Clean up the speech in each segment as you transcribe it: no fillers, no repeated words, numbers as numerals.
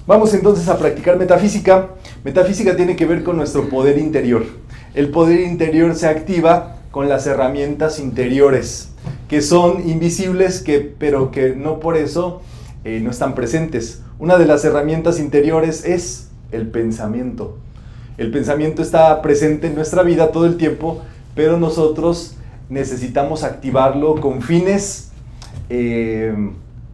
Vamos entonces a practicar metafísica. Metafísica tiene que ver con nuestro poder interior. El poder interior se activa con las herramientas interiores, que son invisibles, pero que no por eso no están presentes. Una de las herramientas interiores es el pensamiento. El pensamiento está presente en nuestra vida todo el tiempo, pero nosotros necesitamos activarlo con fines de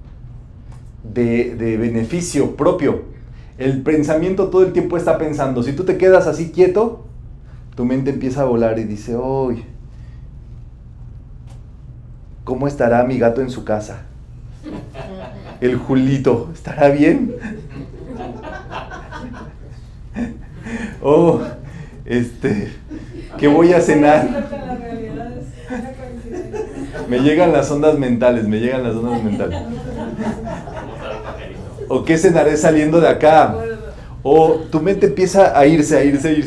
beneficio propio. El pensamiento todo el tiempo está pensando. Si tú te quedas así quieto, tu mente empieza a volar y dice, ¡ay! ¿Cómo estará mi gato en su casa? El Julito, ¿estará bien? Oh, ¿qué voy a cenar? Me llegan las ondas mentales, ¿O qué cenaré saliendo de acá? O tu mente empieza a irse.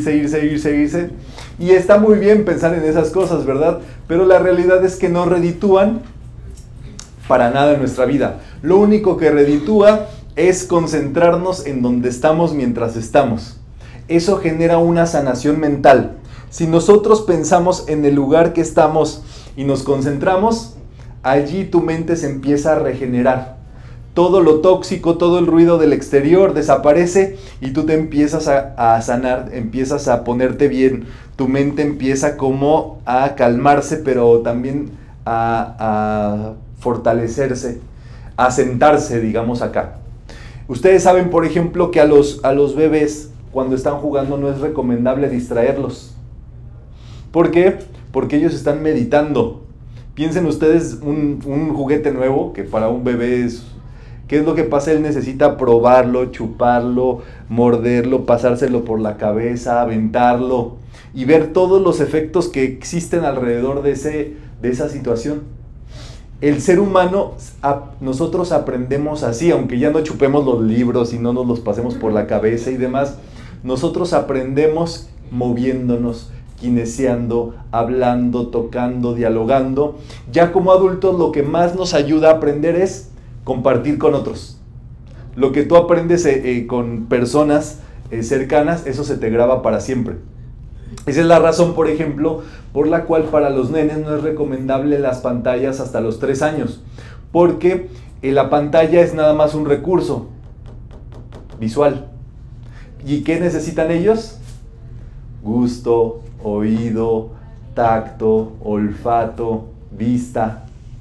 Y está muy bien pensar en esas cosas, ¿verdad? Pero la realidad es que no reditúan para nada en nuestra vida. Lo único que reditúa es concentrarnos en donde estamos mientras estamos. Eso genera una sanación mental. Si nosotros pensamos en el lugar que estamos y nos concentramos, allí tu mente se empieza a regenerar. Todo lo tóxico, todo el ruido del exterior desaparece y tú te empiezas a sanar, empiezas a ponerte bien. Tu mente empieza como a calmarse, pero también a fortalecerse, a sentarse, digamos, acá. Ustedes saben, por ejemplo, que a los bebés, cuando están jugando, no es recomendable distraerlos. ¿Por qué? Porque ellos están meditando. Piensen ustedes un juguete nuevo, que para un bebé es... ¿Qué es lo que pasa? Él necesita probarlo, chuparlo, morderlo, pasárselo por la cabeza, aventarlo y ver todos los efectos que existen alrededor de esa situación. El ser humano, nosotros aprendemos así, aunque ya no chupemos los libros y no nos los pasemos por la cabeza y demás, nosotros aprendemos moviéndonos, kinesiando, hablando, tocando, dialogando. Ya como adultos lo que más nos ayuda a aprender es compartir con otros. Lo que tú aprendes con personas cercanas, eso se te graba para siempre. Esa es la razón, por ejemplo, por la cual para los nenes no es recomendable las pantallas hasta los 3 años, porque la pantalla es nada más un recurso visual. ¿Y qué necesitan ellos? Gusto, oído, tacto, olfato, vista,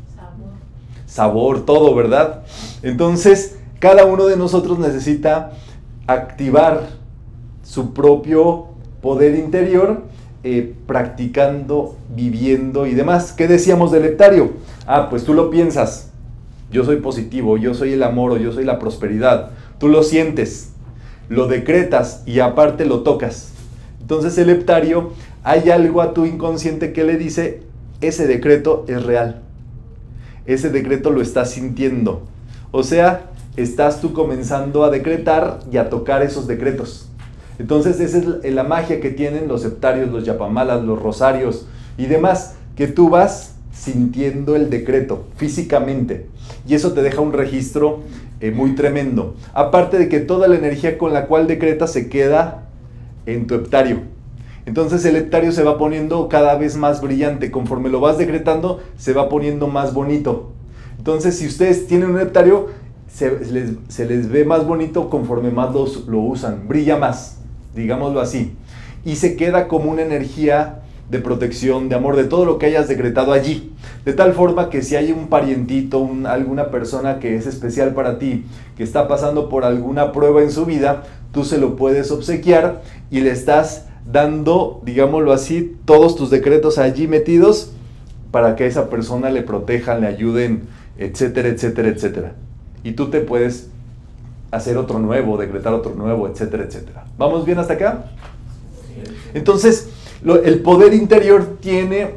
sabor, todo, ¿verdad? Entonces, cada uno de nosotros necesita activar su propio poder interior, practicando, viviendo y demás. ¿Qué decíamos del leptario? Pues tú lo piensas, yo soy positivo, yo soy el amor o yo soy la prosperidad. Tú lo sientes, lo decretas y aparte lo tocas. Entonces el leptario, hay algo a tu inconsciente que le dice, ese decreto es real. Ese decreto lo estás sintiendo. O sea, estás tú comenzando a decretar y a tocar esos decretos. Entonces esa es la magia que tienen los septarios, los yapamalas, los rosarios y demás, que tú vas sintiendo el decreto físicamente. Y eso te deja un registro muy tremendo. Aparte de que toda la energía con la cual decretas se queda en tu heptario. Entonces el heptario se va poniendo cada vez más brillante. Conforme lo vas decretando, se va poniendo más bonito. Entonces, si ustedes tienen un heptario, se les ve más bonito conforme más lo usan. Brilla más, digámoslo así. Y se queda como una energía de protección, de amor, de todo lo que hayas decretado allí. De tal forma que si hay un parientito, alguna persona que es especial para ti, que está pasando por alguna prueba en su vida, tú se lo puedes obsequiar y le estás dando, digámoslo así, todos tus decretos allí metidos para que a esa persona le protejan, le ayuden, etcétera, etcétera, etcétera. Y tú te puedes hacer otro nuevo, decretar otro nuevo, etcétera, etcétera. ¿Vamos bien hasta acá? Entonces, el poder interior tiene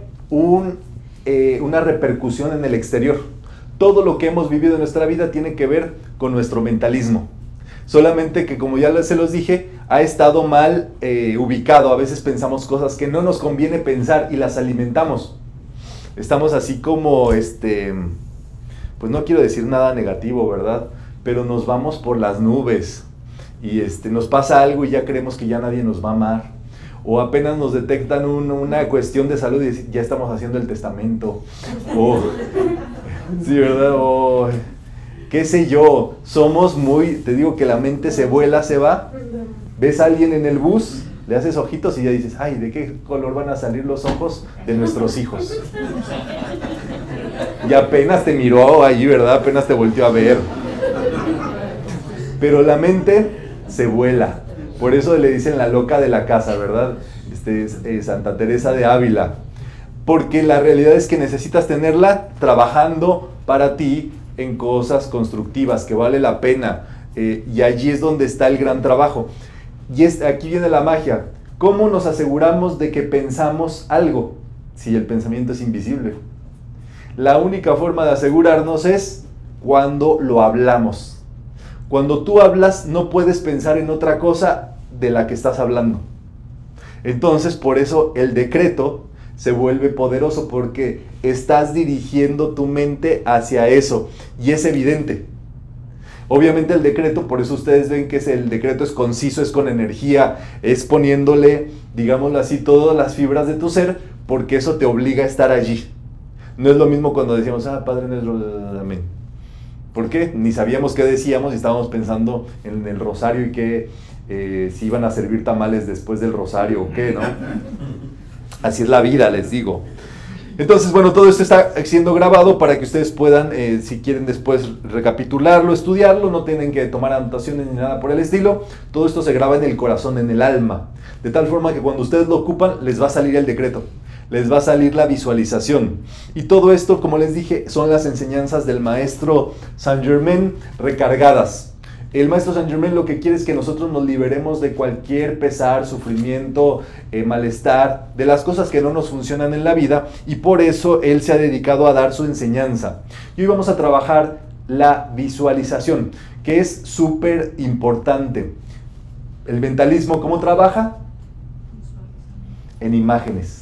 una repercusión en el exterior. Todo lo que hemos vivido en nuestra vida tiene que ver con nuestro mentalismo. Solamente que, como ya se los dije, ha estado mal ubicado. A veces pensamos cosas que no nos conviene pensar y las alimentamos. Estamos así como, pues no quiero decir nada negativo, ¿verdad? Pero nos vamos por las nubes. y nos pasa algo y ya creemos que ya nadie nos va a amar, o apenas nos detectan una cuestión de salud y ya estamos haciendo el testamento, o, sí, ¿verdad? O, qué sé yo, somos muy, te digo que la mente se vuela, se va, ves a alguien en el bus, le haces ojitos y ya dices, ay, ¿de qué color van a salir los ojos de nuestros hijos? Y apenas te miró allí, ¿verdad? Apenas te volteó a ver. Pero la mente se vuela. Por eso le dicen la loca de la casa, ¿verdad? Santa Teresa de Ávila. Porque la realidad es que necesitas tenerla trabajando para ti en cosas constructivas, que vale la pena. Y allí es donde está el gran trabajo. Y aquí viene la magia. ¿Cómo nos aseguramos de que pensamos algo si el pensamiento es invisible? La única forma de asegurarnos es cuando lo hablamos. Cuando tú hablas, no puedes pensar en otra cosa de la que estás hablando. Entonces, por eso el decreto se vuelve poderoso, porque estás dirigiendo tu mente hacia eso, y es evidente. Obviamente el decreto, por eso ustedes ven que el decreto es conciso, es con energía, es poniéndole, digámoslo así, todas las fibras de tu ser, porque eso te obliga a estar allí. No es lo mismo cuando decíamos, Padre nuestro, amén. ¿Por qué? Ni sabíamos qué decíamos y estábamos pensando en el rosario y que si iban a servir tamales después del rosario o qué, ¿no? Así es la vida, les digo. Entonces, bueno, todo esto está siendo grabado para que ustedes puedan, si quieren después recapitularlo, estudiarlo, no tienen que tomar anotaciones ni nada por el estilo. Todo esto se graba en el corazón, en el alma, de tal forma que cuando ustedes lo ocupan, les va a salir el decreto, les va a salir la visualización. Y todo esto, como les dije, son las enseñanzas del maestro Saint Germain recargadas. El maestro Saint Germain lo que quiere es que nosotros nos liberemos de cualquier pesar, sufrimiento, malestar, de las cosas que no nos funcionan en la vida, y por eso él se ha dedicado a dar su enseñanza. Y hoy vamos a trabajar la visualización, que es súper importante. El mentalismo, ¿cómo trabaja? En imágenes.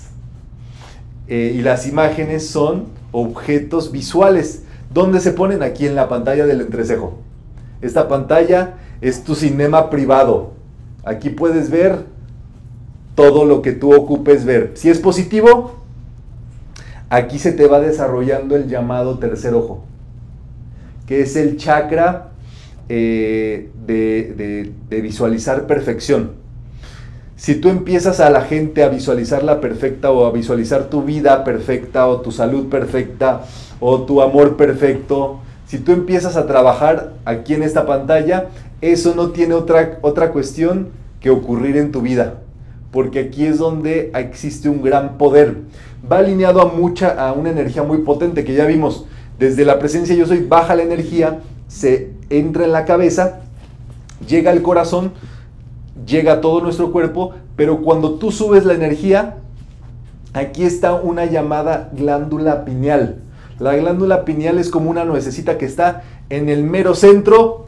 Y las imágenes son objetos visuales. ¿Dónde se ponen? Aquí en la pantalla del entrecejo. Esta pantalla es tu cinema privado. Aquí puedes ver todo lo que tú ocupes ver. Si es positivo, aquí se te va desarrollando el llamado tercer ojo, que es el chakra de visualizar perfección. Si tú empiezas a la gente a visualizarla perfecta, o a visualizar tu vida perfecta, o tu salud perfecta, o tu amor perfecto, si tú empiezas a trabajar aquí en esta pantalla, eso no tiene otra cuestión que ocurrir en tu vida, porque aquí es donde existe un gran poder. Va alineado a una energía muy potente que ya vimos. Desde la presencia yo soy, baja la energía, se entra en la cabeza, llega al corazón, llega a todo nuestro cuerpo, pero cuando tú subes la energía, aquí está una llamada glándula pineal. La glándula pineal es como una nuececita que está en el mero centro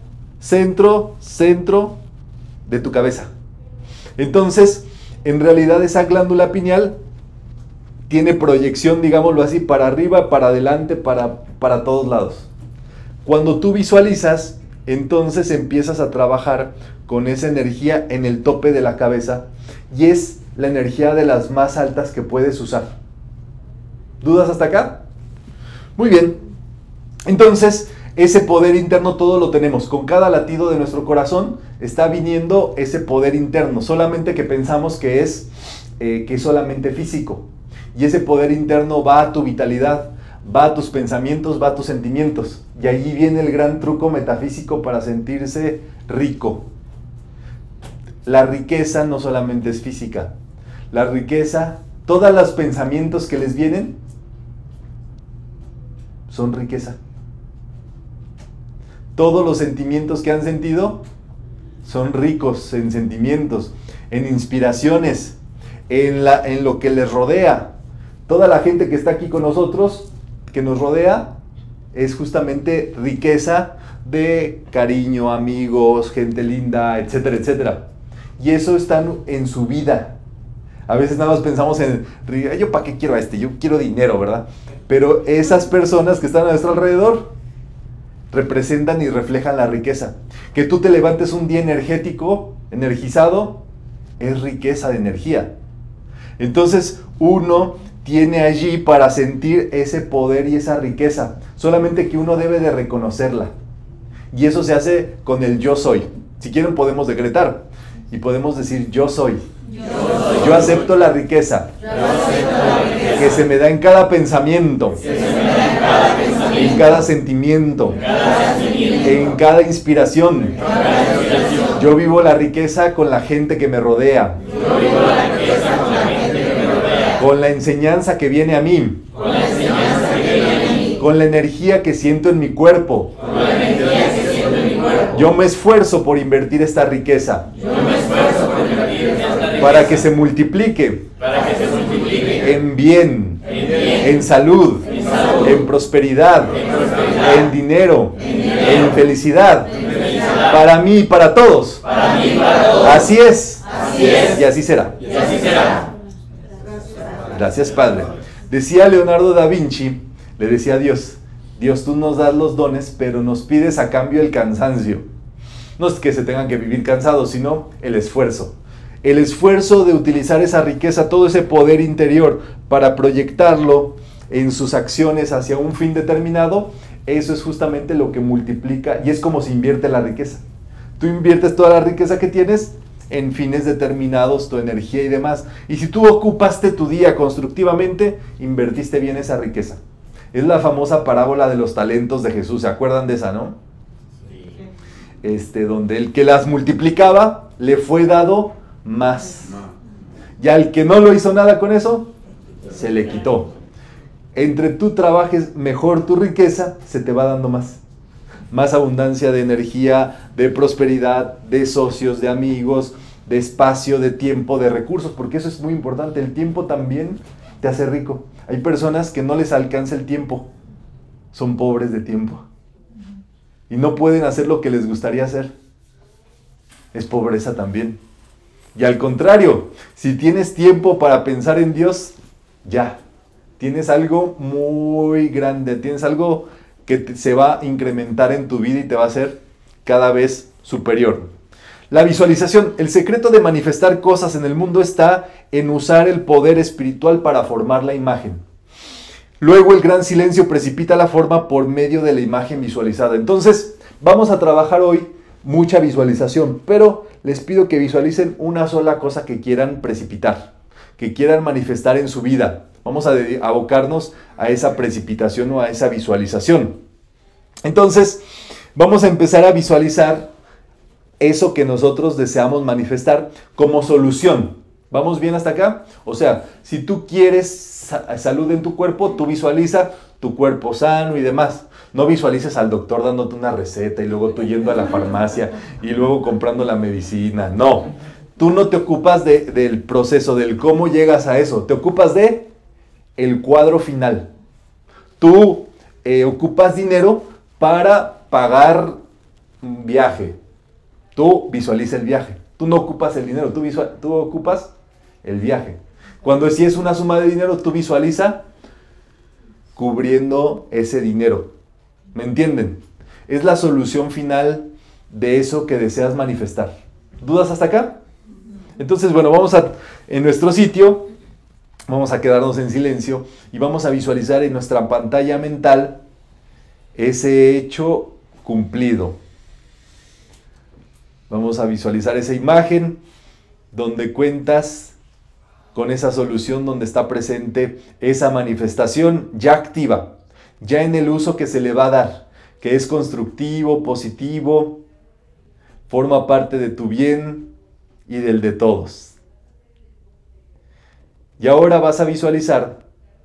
de tu cabeza. Entonces, en realidad esa glándula pineal tiene proyección, digámoslo así, para arriba, para adelante, para todos lados. Cuando tú visualizas, entonces empiezas a trabajar con esa energía en el tope de la cabeza, y es la energía de las más altas que puedes usar. ¿Dudas hasta acá? Muy bien. Entonces, ese poder interno todo lo tenemos. Con cada latido de nuestro corazón está viniendo ese poder interno, solamente que pensamos que es solamente físico. Y ese poder interno va a tu vitalidad, va a tus pensamientos, va a tus sentimientos. Y allí viene el gran truco metafísico para sentirse rico. La riqueza no solamente es física. La riqueza, todos los pensamientos que les vienen, son riqueza. Todos los sentimientos que han sentido son ricos en sentimientos, en inspiraciones, en lo que les rodea. Toda la gente que está aquí con nosotros, que nos rodea, es justamente riqueza de cariño, amigos, gente linda, etcétera, etcétera. Y eso está en su vida. A veces nada más pensamos en, ¿yo para qué quiero a este? Yo quiero dinero, ¿verdad? Pero esas personas que están a nuestro alrededor, representan y reflejan la riqueza. Que tú te levantes un día energético, energizado, es riqueza de energía. Entonces uno tiene allí para sentir ese poder y esa riqueza. Solamente que uno debe de reconocerla. Y eso se hace con el yo soy. Si quieren podemos decretar y podemos decir yo soy. Yo acepto la riqueza que se me da en cada pensamiento, en cada sentimiento, en cada inspiración. Yo vivo la riqueza con la gente que me rodea, con la enseñanza que viene a mí, con la energía que siento en mi cuerpo. Yo me esfuerzo por invertir esta riqueza para que se multiplique en bien, en salud, en prosperidad, en dinero, en felicidad, para mí y para todos. Así es y así será. Gracias, Padre. Decía Leonardo da Vinci, le decía a Dios, Dios, tú nos das los dones, pero nos pides a cambio el cansancio. No es que se tengan que vivir cansados, sino el esfuerzo. El esfuerzo de utilizar esa riqueza, todo ese poder interior para proyectarlo en sus acciones hacia un fin determinado, eso es justamente lo que multiplica y es como se invierte la riqueza. Tú inviertes toda la riqueza que tienes en fines determinados, tu energía y demás. Y si tú ocupaste tu día constructivamente, invertiste bien esa riqueza. Es la famosa parábola de los talentos de Jesús, ¿se acuerdan de esa, no? Sí. Donde el que las multiplicaba le fue dado más. Y al que no lo hizo nada con eso, se le quitó. Entre tú trabajes mejor tu riqueza, se te va dando más. Más abundancia de energía, de prosperidad, de socios, de amigos, de espacio, de tiempo, de recursos, porque eso es muy importante. El tiempo también te hace rico. Hay personas que no les alcanza el tiempo, son pobres de tiempo y no pueden hacer lo que les gustaría hacer. Es pobreza también. Y al contrario, si tienes tiempo para pensar en Dios, ya, tienes algo muy grande, tienes algo que se va a incrementar en tu vida y te va a hacer cada vez superior. La visualización, el secreto de manifestar cosas en el mundo está en usar el poder espiritual para formar la imagen. Luego el gran silencio precipita la forma por medio de la imagen visualizada. Entonces, vamos a trabajar hoy mucha visualización, pero les pido que visualicen una sola cosa que quieran precipitar, que quieran manifestar en su vida. Vamos a abocarnos a esa precipitación o a esa visualización. Entonces, vamos a empezar a visualizar eso que nosotros deseamos manifestar como solución. ¿Vamos bien hasta acá? O sea, si tú quieres salud en tu cuerpo, tú visualiza tu cuerpo sano y demás. No visualices al doctor dándote una receta y luego tú yendo a la farmacia y luego comprando la medicina. No, tú no te ocupas del proceso, del cómo llegas a eso. Te ocupas de el cuadro final. Tú ocupas dinero para pagar un viaje. Tú visualiza el viaje. Tú no ocupas el dinero, tú ocupas el viaje. Cuando si es una suma de dinero, tú visualiza cubriendo ese dinero. ¿Me entienden? Es la solución final de eso que deseas manifestar. ¿Dudas hasta acá? Entonces, bueno, en nuestro sitio, vamos a quedarnos en silencio y vamos a visualizar en nuestra pantalla mental ese hecho cumplido. Vamos a visualizar esa imagen donde cuentas con esa solución, donde está presente esa manifestación ya activa, ya en el uso que se le va a dar, que es constructivo, positivo, forma parte de tu bien y del de todos. Y ahora vas a visualizar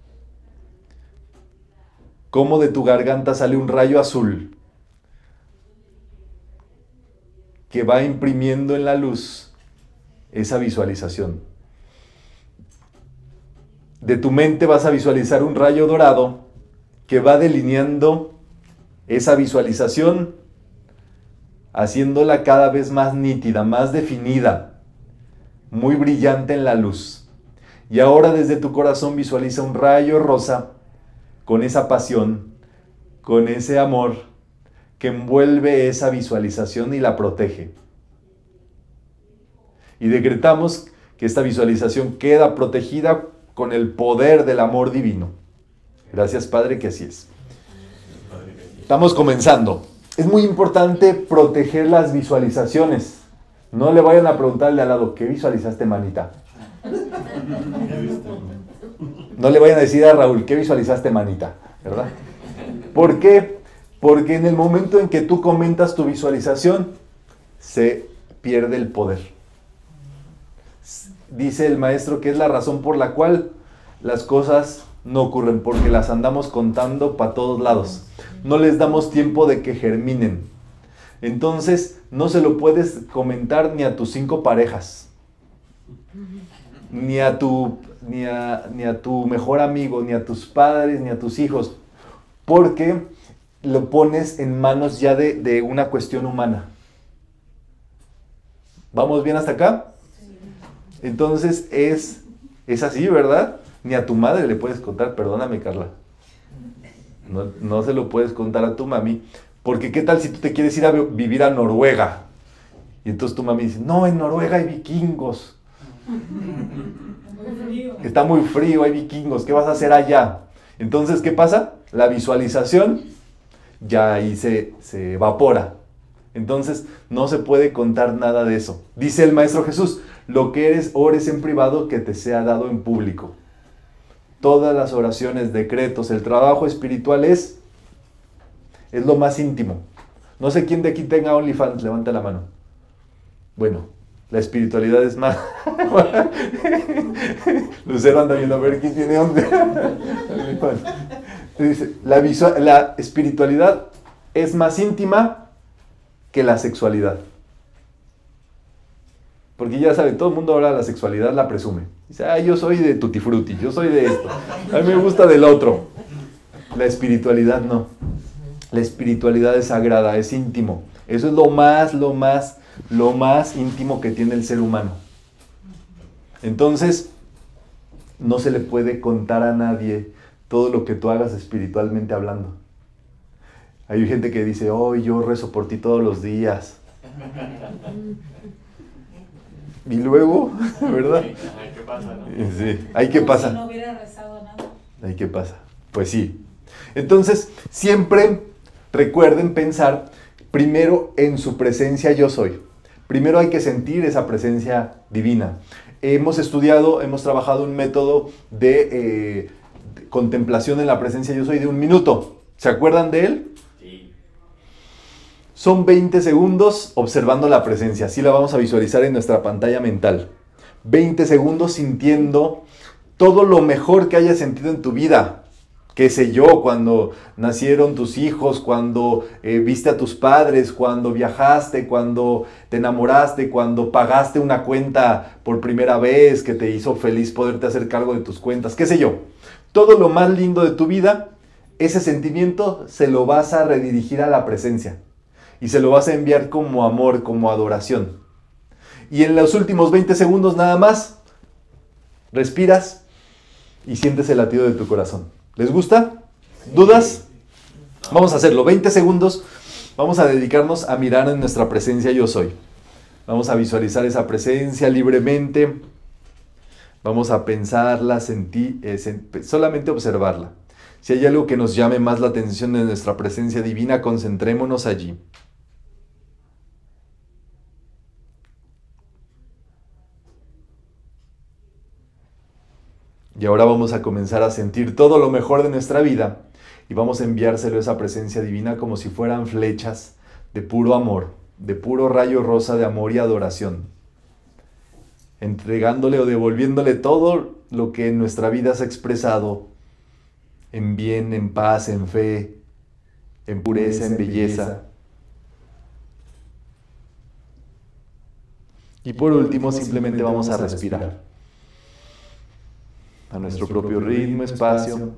cómo de tu garganta sale un rayo azul que va imprimiendo en la luz esa visualización. De tu mente vas a visualizar un rayo dorado que va delineando esa visualización, haciéndola cada vez más nítida, más definida, muy brillante en la luz. Y ahora desde tu corazón visualiza un rayo rosa con esa pasión, con ese amor, que envuelve esa visualización y la protege. Y decretamos que esta visualización queda protegida con el poder del amor divino. Gracias, Padre, que así es. Estamos comenzando. Es muy importante proteger las visualizaciones. No le vayan a preguntarle al lado, ¿qué visualizaste, manita? No le vayan a decir a Raúl, ¿qué visualizaste, manita? ¿Verdad? ¿Por qué? Porque en el momento en que tú comentas tu visualización, se pierde el poder. Dice el maestro que es la razón por la cual las cosas no ocurren, porque las andamos contando para todos lados. No les damos tiempo de que germinen. Entonces, no se lo puedes comentar ni a tus 5 parejas, ni a tu mejor amigo, ni a tus padres, ni a tus hijos, porque lo pones en manos ya de una cuestión humana. ¿Vamos bien hasta acá? Entonces es así, ¿verdad? Ni a tu madre le puedes contar, perdóname, Carla. No se lo puedes contar a tu mami, porque ¿qué tal si tú te quieres ir a vivir a Noruega? Y entonces tu mami dice, no, en Noruega hay vikingos. Está muy frío, hay vikingos, ¿qué vas a hacer allá? Entonces, ¿qué pasa? La visualización ya ahí se evapora. Entonces, no se puede contar nada de eso. Dice el Maestro Jesús, lo que eres, ores en privado, que te sea dado en público. Todas las oraciones, decretos, el trabajo espiritual es lo más íntimo. No sé quién de aquí tenga OnlyFans, levanta la mano. Bueno, la espiritualidad es más... Lucero anda viendo a ver quién tiene OnlyFans. Dice, la espiritualidad es más íntima que la sexualidad. Porque ya sabe, todo el mundo ahora la sexualidad la presume. Dice, yo soy de tutti frutti, yo soy de esto, a mí me gusta del otro. La espiritualidad no. La espiritualidad es sagrada, es íntimo. Eso es lo más íntimo que tiene el ser humano. Entonces, no se le puede contar a nadie todo lo que tú hagas espiritualmente hablando. Hay gente que dice, yo rezo por ti todos los días. Y luego, ¿verdad? ¿Qué pasa, no? Sí, ahí qué pasa. Si no hubiera rezado nada. Ahí qué pasa. Pues sí. Entonces, siempre recuerden pensar primero en su presencia yo soy. Primero hay que sentir esa presencia divina. Hemos trabajado un método de contemplación en la presencia yo soy de 1 minuto. ¿Se acuerdan de él? Son 20 segundos observando la presencia. Así la vamos a visualizar en nuestra pantalla mental. 20 segundos sintiendo todo lo mejor que hayas sentido en tu vida. Qué sé yo, cuando nacieron tus hijos, cuando viste a tus padres, cuando viajaste, cuando te enamoraste, cuando pagaste una cuenta por primera vez, que te hizo feliz poderte hacer cargo de tus cuentas. Qué sé yo. Todo lo más lindo de tu vida, ese sentimiento se lo vas a redirigir a la presencia. Y se lo vas a enviar como amor, como adoración. Y en los últimos 20 segundos nada más, respiras y sientes el latido de tu corazón. ¿Les gusta? ¿Dudas? Vamos a hacerlo. 20 segundos. Vamos a dedicarnos a mirar en nuestra presencia yo soy. Vamos a visualizar esa presencia libremente. Vamos a pensarla, solamente observarla. Si hay algo que nos llame más la atención de nuestra presencia divina, concentrémonos allí. Y ahora vamos a comenzar a sentir todo lo mejor de nuestra vida y vamos a enviárselo a esa presencia divina como si fueran flechas de puro amor, de puro rayo rosa de amor y adoración. Entregándole o devolviéndole todo lo que en nuestra vida se ha expresado en bien, en paz, en fe, en pureza, en belleza. Y por último, simplemente vamos a respirar a nuestro propio ritmo, espacio,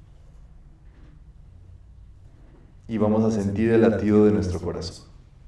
y vamos a sentir el latido de nuestro corazón.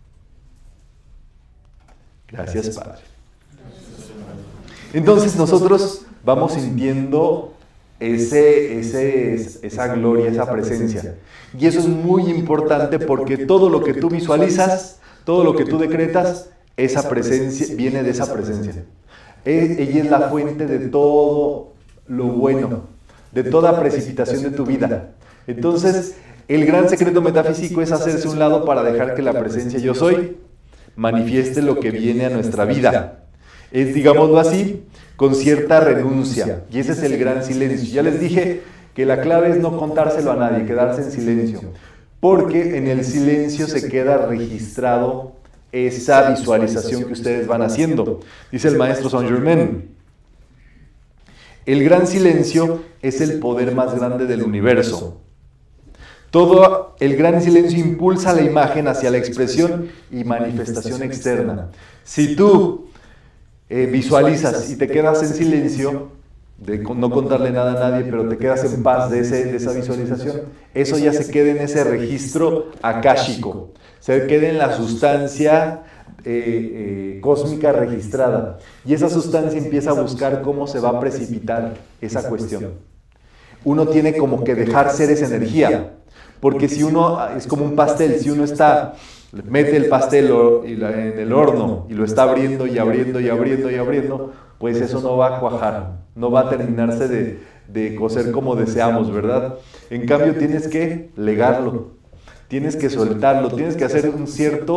Gracias, Padre. Entonces nosotros vamos sintiendo esa gloria, esa presencia. Y eso es muy importante porque todo lo que tú visualizas, todo lo que tú decretas, esa presencia viene de esa presencia. Ella es la fuente de todo lo bueno, de toda precipitación de tu vida. Entonces, el gran secreto metafísico es hacerse a un lado para dejar que la presencia yo soy manifieste lo que viene a nuestra vida. Es, digámoslo así, con cierta renuncia. Y ese es el gran silencio. Ya les dije que la clave es no contárselo a nadie, quedarse en silencio. Porque en el silencio se queda registrado esa visualización que ustedes van haciendo. Dice el maestro Saint Germain: el gran silencio es el poder más grande del universo. Todo el gran silencio impulsa la imagen hacia la expresión y manifestación externa. Si tú visualizas y te quedas en silencio, de no contarle nada a nadie, pero te quedas en paz de esa visualización, eso ya se queda en ese registro akáshico, se queda en la sustancia cósmica registrada, y esa sustancia empieza a buscar cómo se va a precipitar esa cuestión. Uno tiene como que dejar ser esa energía, porque si uno es como un pastel, si uno mete el pastel en el horno y lo está abriendo y abriendo y abriendo y abriendo, pues eso no va a cuajar, no va a terminarse de cocer como deseamos, ¿verdad? En cambio tienes que legarlo, tienes que soltarlo, tienes que hacer una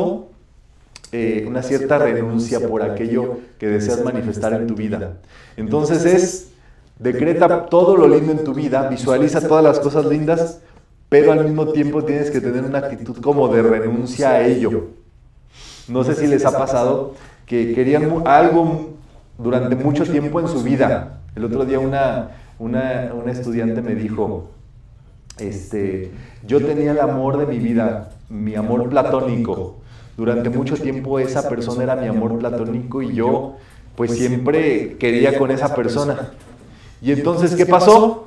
cierta renuncia por aquello que deseas manifestar en tu vida. Entonces decreta todo lo lindo en tu vida, visualiza todas las cosas lindas, pero al mismo tiempo tienes que tener una actitud como de renuncia a ello. No sé si les ha pasado que querían algo durante mucho tiempo en su vida. El otro día una estudiante me dijo, yo tenía el amor de mi vida, mi amor platónico. Durante mucho tiempo esa persona era mi amor platónico y yo pues siempre quería con esa persona. Y entonces, ¿qué pasó?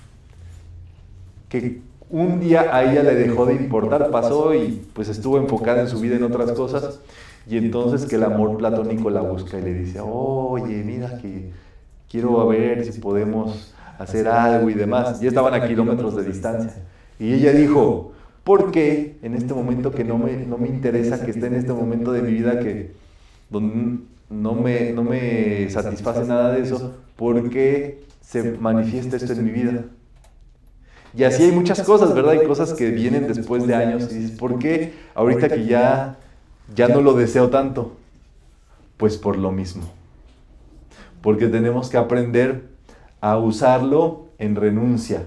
Que un día a ella le dejó de importar, pasó y pues estuvo enfocada en su vida en otras cosas, y entonces que el amor platónico la busca y le dice, oye, mira que quiero ver si podemos hacer algo y demás. Ya estaban a kilómetros de distancia. Y ella dijo, ¿por qué en este momento que no me interesa que esté en este momento de mi vida que donde no me satisface nada de eso, por qué se manifiesta esto en mi vida? Y así hay muchas cosas, ¿verdad? Hay cosas que vienen después de años y dices, ¿por qué ahorita que ya no lo deseo tanto? Pues por lo mismo. Porque tenemos que aprender a usarlo en renuncia.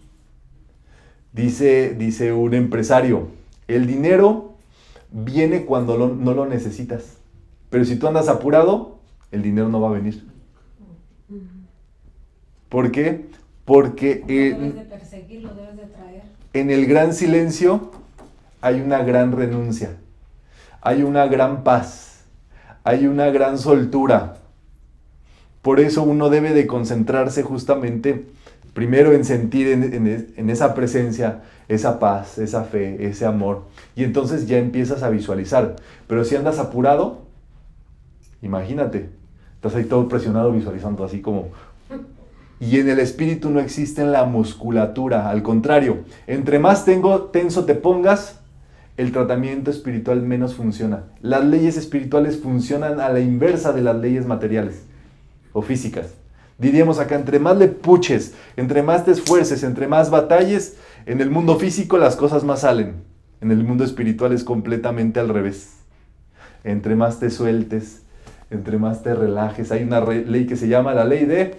Dice un empresario, el dinero viene cuando no lo necesitas. Pero si tú andas apurado, el dinero no va a venir. ¿Por qué? Porque debes de perseguirlo, debes de traer. En el gran silencio hay una gran renuncia, hay una gran paz, hay una gran soltura. Por eso uno debe de concentrarse justamente primero en sentir en esa presencia, esa paz, esa fe, ese amor. Y entonces ya empiezas a visualizar. Pero si andas apurado, imagínate, estás ahí todo presionado visualizando así como... Y en el espíritu no existe la musculatura, al contrario, entre más tenso te pongas, el tratamiento espiritual menos funciona. Las leyes espirituales funcionan a la inversa de las leyes materiales o físicas. Diríamos acá, entre más le puches, entre más te esfuerces, entre más batalles, en el mundo físico las cosas más salen. En el mundo espiritual es completamente al revés. Entre más te sueltes, entre más te relajes. Hay una ley que se llama la ley de...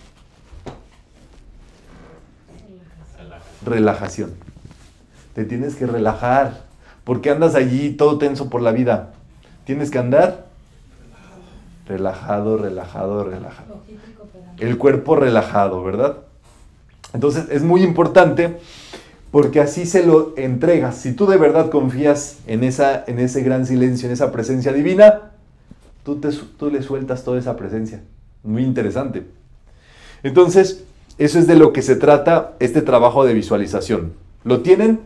relajación. Te tienes que relajar. ¿Por qué andas allí todo tenso por la vida? Tienes que andar relajado, relajado, relajado. El cuerpo relajado, ¿verdad? Entonces es muy importante porque así se lo entregas. Si tú de verdad confías en ese gran silencio, en esa presencia divina, tú le sueltas toda esa presencia. Muy interesante. Entonces, eso es de lo que se trata este trabajo de visualización. ¿Lo tienen?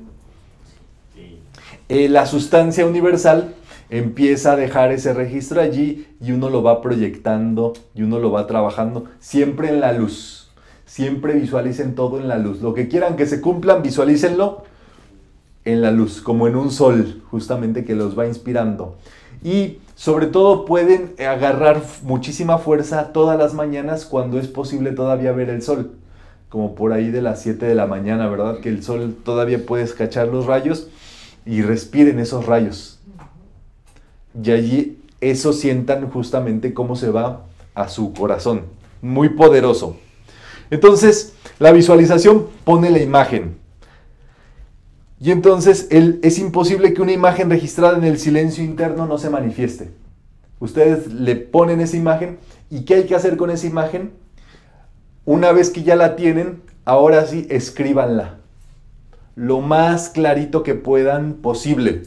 Sí. La sustancia universal empieza a dejar ese registro allí y uno lo va proyectando y uno lo va trabajando siempre en la luz. siempre visualicen todo en la luz. Lo que quieran que se cumplan, visualícenlo en la luz, como en un sol, justamente que los va inspirando. Y sobre todo pueden agarrar muchísima fuerza todas las mañanas cuando es posible todavía ver el sol. Como por ahí de las 7 de la mañana, ¿verdad? Que el sol todavía puedes cachar los rayos y respiren esos rayos. Y allí eso sientan justamente cómo se va a su corazón. Muy poderoso. Entonces, la visualización pone la imagen. Y entonces es imposible que una imagen registrada en el silencio interno no se manifieste. Ustedes le ponen esa imagen. ¿Y qué hay que hacer con esa imagen? Una vez que ya la tienen, ahora sí, escríbanla. Lo más clarito que puedan posible.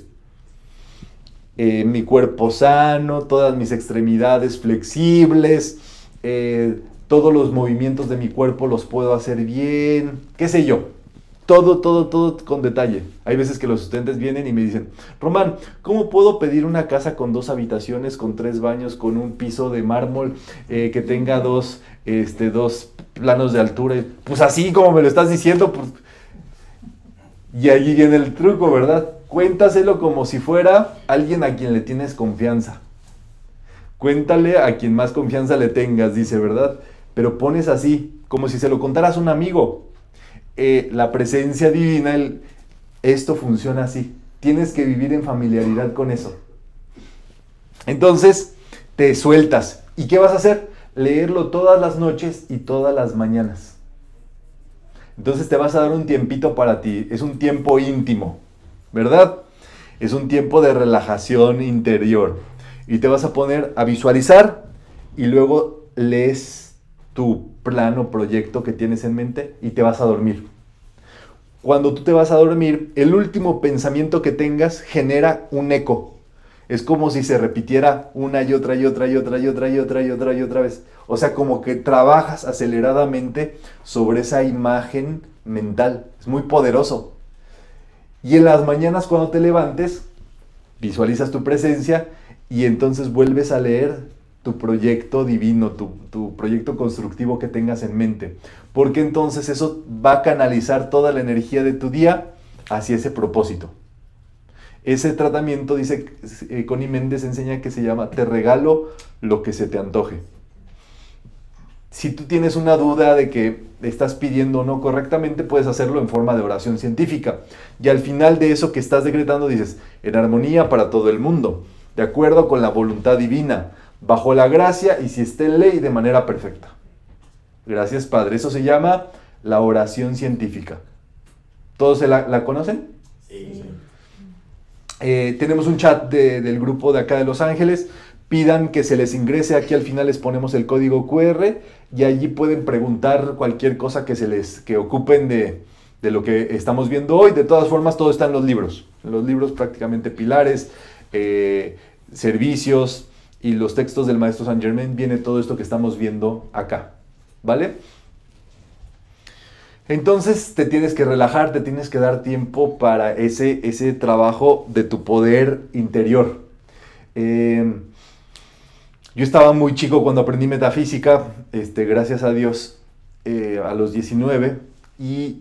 Mi cuerpo sano, todas mis extremidades flexibles, todos los movimientos de mi cuerpo los puedo hacer bien, qué sé yo. Todo con detalle. Hay veces que los estudiantes vienen y me dicen, Román, ¿cómo puedo pedir una casa con 2 habitaciones, con 3 baños, con un piso de mármol, que tenga dos planos de altura? Pues así como me lo estás diciendo, pues... Y allí viene el truco, ¿verdad? Cuéntaselo como si fuera alguien a quien le tienes confianza. Cuéntale a quien más confianza le tengas, dice, ¿verdad? Pero pones así, como si se lo contaras a un amigo. La presencia divina, esto funciona así. Tienes que vivir en familiaridad con eso. Entonces, te sueltas. ¿Y qué vas a hacer? Leerlo todas las noches y todas las mañanas. Entonces te vas a dar un tiempito para ti. Es un tiempo íntimo, ¿verdad? Es un tiempo de relajación interior. Y te vas a poner a visualizar y luego lees tu plano, proyecto que tienes en mente y te vas a dormir. Cuando tú te vas a dormir, el último pensamiento que tengas genera un eco. Es como si se repitiera una y otra y otra y otra y otra y otra y otra y otra vez. O sea, como que trabajas aceleradamente sobre esa imagen mental. Es muy poderoso. Y en las mañanas cuando te levantes, visualizas tu presencia y entonces vuelves a leer tu proyecto divino, tu proyecto constructivo que tengas en mente. Porque entonces eso va a canalizar toda la energía de tu día hacia ese propósito. Ese tratamiento, dice Connie Méndez, enseña que se llama te regalo lo que se te antoje. Si tú tienes una duda de que estás pidiendo o no correctamente, puedes hacerlo en forma de oración científica. Y al final de eso que estás decretando dices, en armonía para todo el mundo, de acuerdo con la voluntad divina, bajo la gracia y si está en ley de manera perfecta. Gracias, Padre. Eso se llama la oración científica. ¿Todos la conocen? Sí. Tenemos un chat del grupo de acá de Los Ángeles. Pidan que se les ingrese. Aquí al final les ponemos el código QR y allí pueden preguntar cualquier cosa que ocupen de lo que estamos viendo hoy. De todas formas, todo está en los libros. En los libros prácticamente pilares, servicios y los textos del Maestro Saint Germain. Viene todo esto que estamos viendo acá. ¿Vale? Entonces te tienes que relajar, te tienes que dar tiempo para ese trabajo de tu poder interior. Yo estaba muy chico cuando aprendí metafísica, gracias a Dios, a los 19, y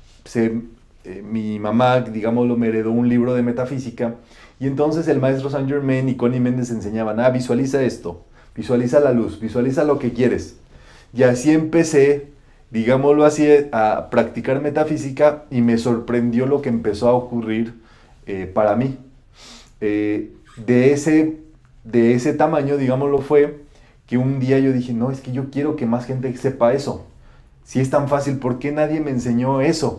mi mamá, digámoslo, me heredó un libro de metafísica, y entonces el Maestro Saint Germain y Connie Méndez enseñaban, visualiza esto, visualiza la luz, visualiza lo que quieres. Y así empecé, digámoslo así, a practicar metafísica y me sorprendió lo que empezó a ocurrir para mí. De ese tamaño, digámoslo, fue que un día yo dije, no, es que yo quiero que más gente sepa eso. Si es tan fácil, ¿por qué nadie me enseñó eso?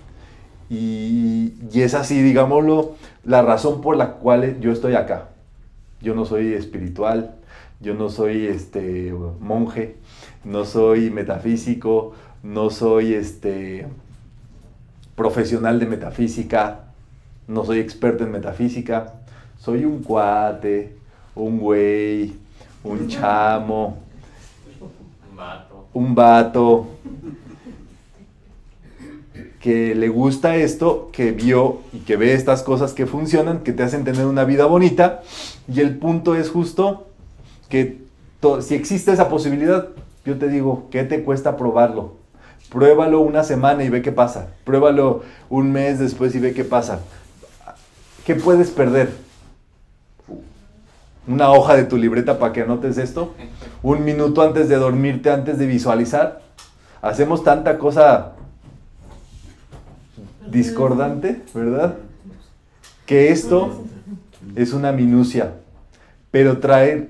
Y es así, digámoslo, la razón por la cual yo estoy acá. Yo no soy espiritual, yo no soy monje, no soy metafísico, no soy profesional de metafísica, no soy experto en metafísica, soy un cuate, un güey, un chamo, un vato, que le gusta esto, que vio y que ve estas cosas que funcionan, que te hacen tener una vida bonita, y el punto es justo que si existe esa posibilidad, yo te digo, ¿qué te cuesta probarlo? Pruébalo una semana y ve qué pasa. Pruébalo un mes después y ve qué pasa. ¿Qué puedes perder? Una hoja de tu libreta para que anotes esto. Un minuto antes de dormirte, antes de visualizar. Hacemos tanta cosa discordante, ¿verdad? Que esto es una minucia, pero trae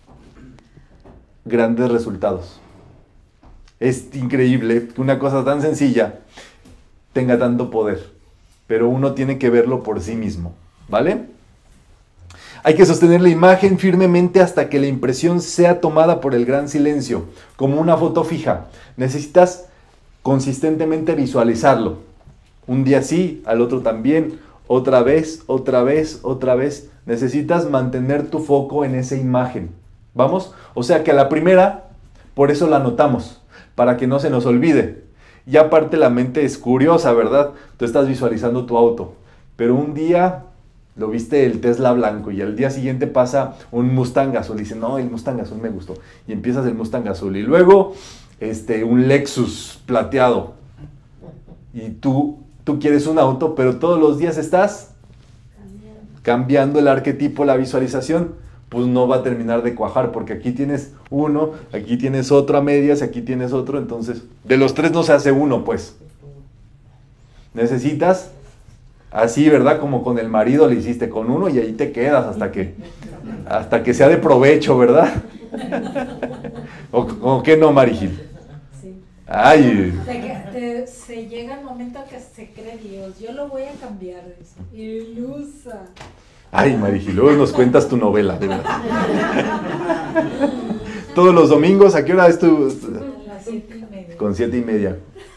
grandes resultados. Es increíble que una cosa tan sencilla tenga tanto poder, pero uno tiene que verlo por sí mismo, ¿vale? Hay que sostener la imagen firmemente hasta que la impresión sea tomada por el gran silencio, como una foto fija. Necesitas consistentemente visualizarlo. Un día sí, al otro también, otra vez, otra vez, otra vez. Necesitas mantener tu foco en esa imagen. ¿Vamos? O sea que a la primera, por eso la anotamos, para que no se nos olvide. Y aparte la mente es curiosa, ¿verdad? Tú estás visualizando tu auto, pero un día lo viste el Tesla blanco y al día siguiente pasa un Mustang azul y dice, no, el Mustang azul me gustó. Y empiezas el Mustang azul y luego un Lexus plateado. Y tú quieres un auto, pero todos los días estás cambiando el arquetipo, la visualización, pues no va a terminar de cuajar, porque aquí tienes uno, aquí tienes otro a medias, aquí tienes otro, entonces de los tres no se hace uno, pues. Necesitas, así, ¿verdad? Como con el marido le hiciste con uno y ahí te quedas hasta que sea de provecho, ¿verdad? ¿O qué no, Marigil? Sí. Ay. Se llega el momento que se cree Dios. Yo lo voy a cambiar, dice. Ilusa. Ay, Marigil, luego nos cuentas tu novela, de verdad. Todos los domingos, ¿a qué hora es tu? A las 7:30. Con 7:30.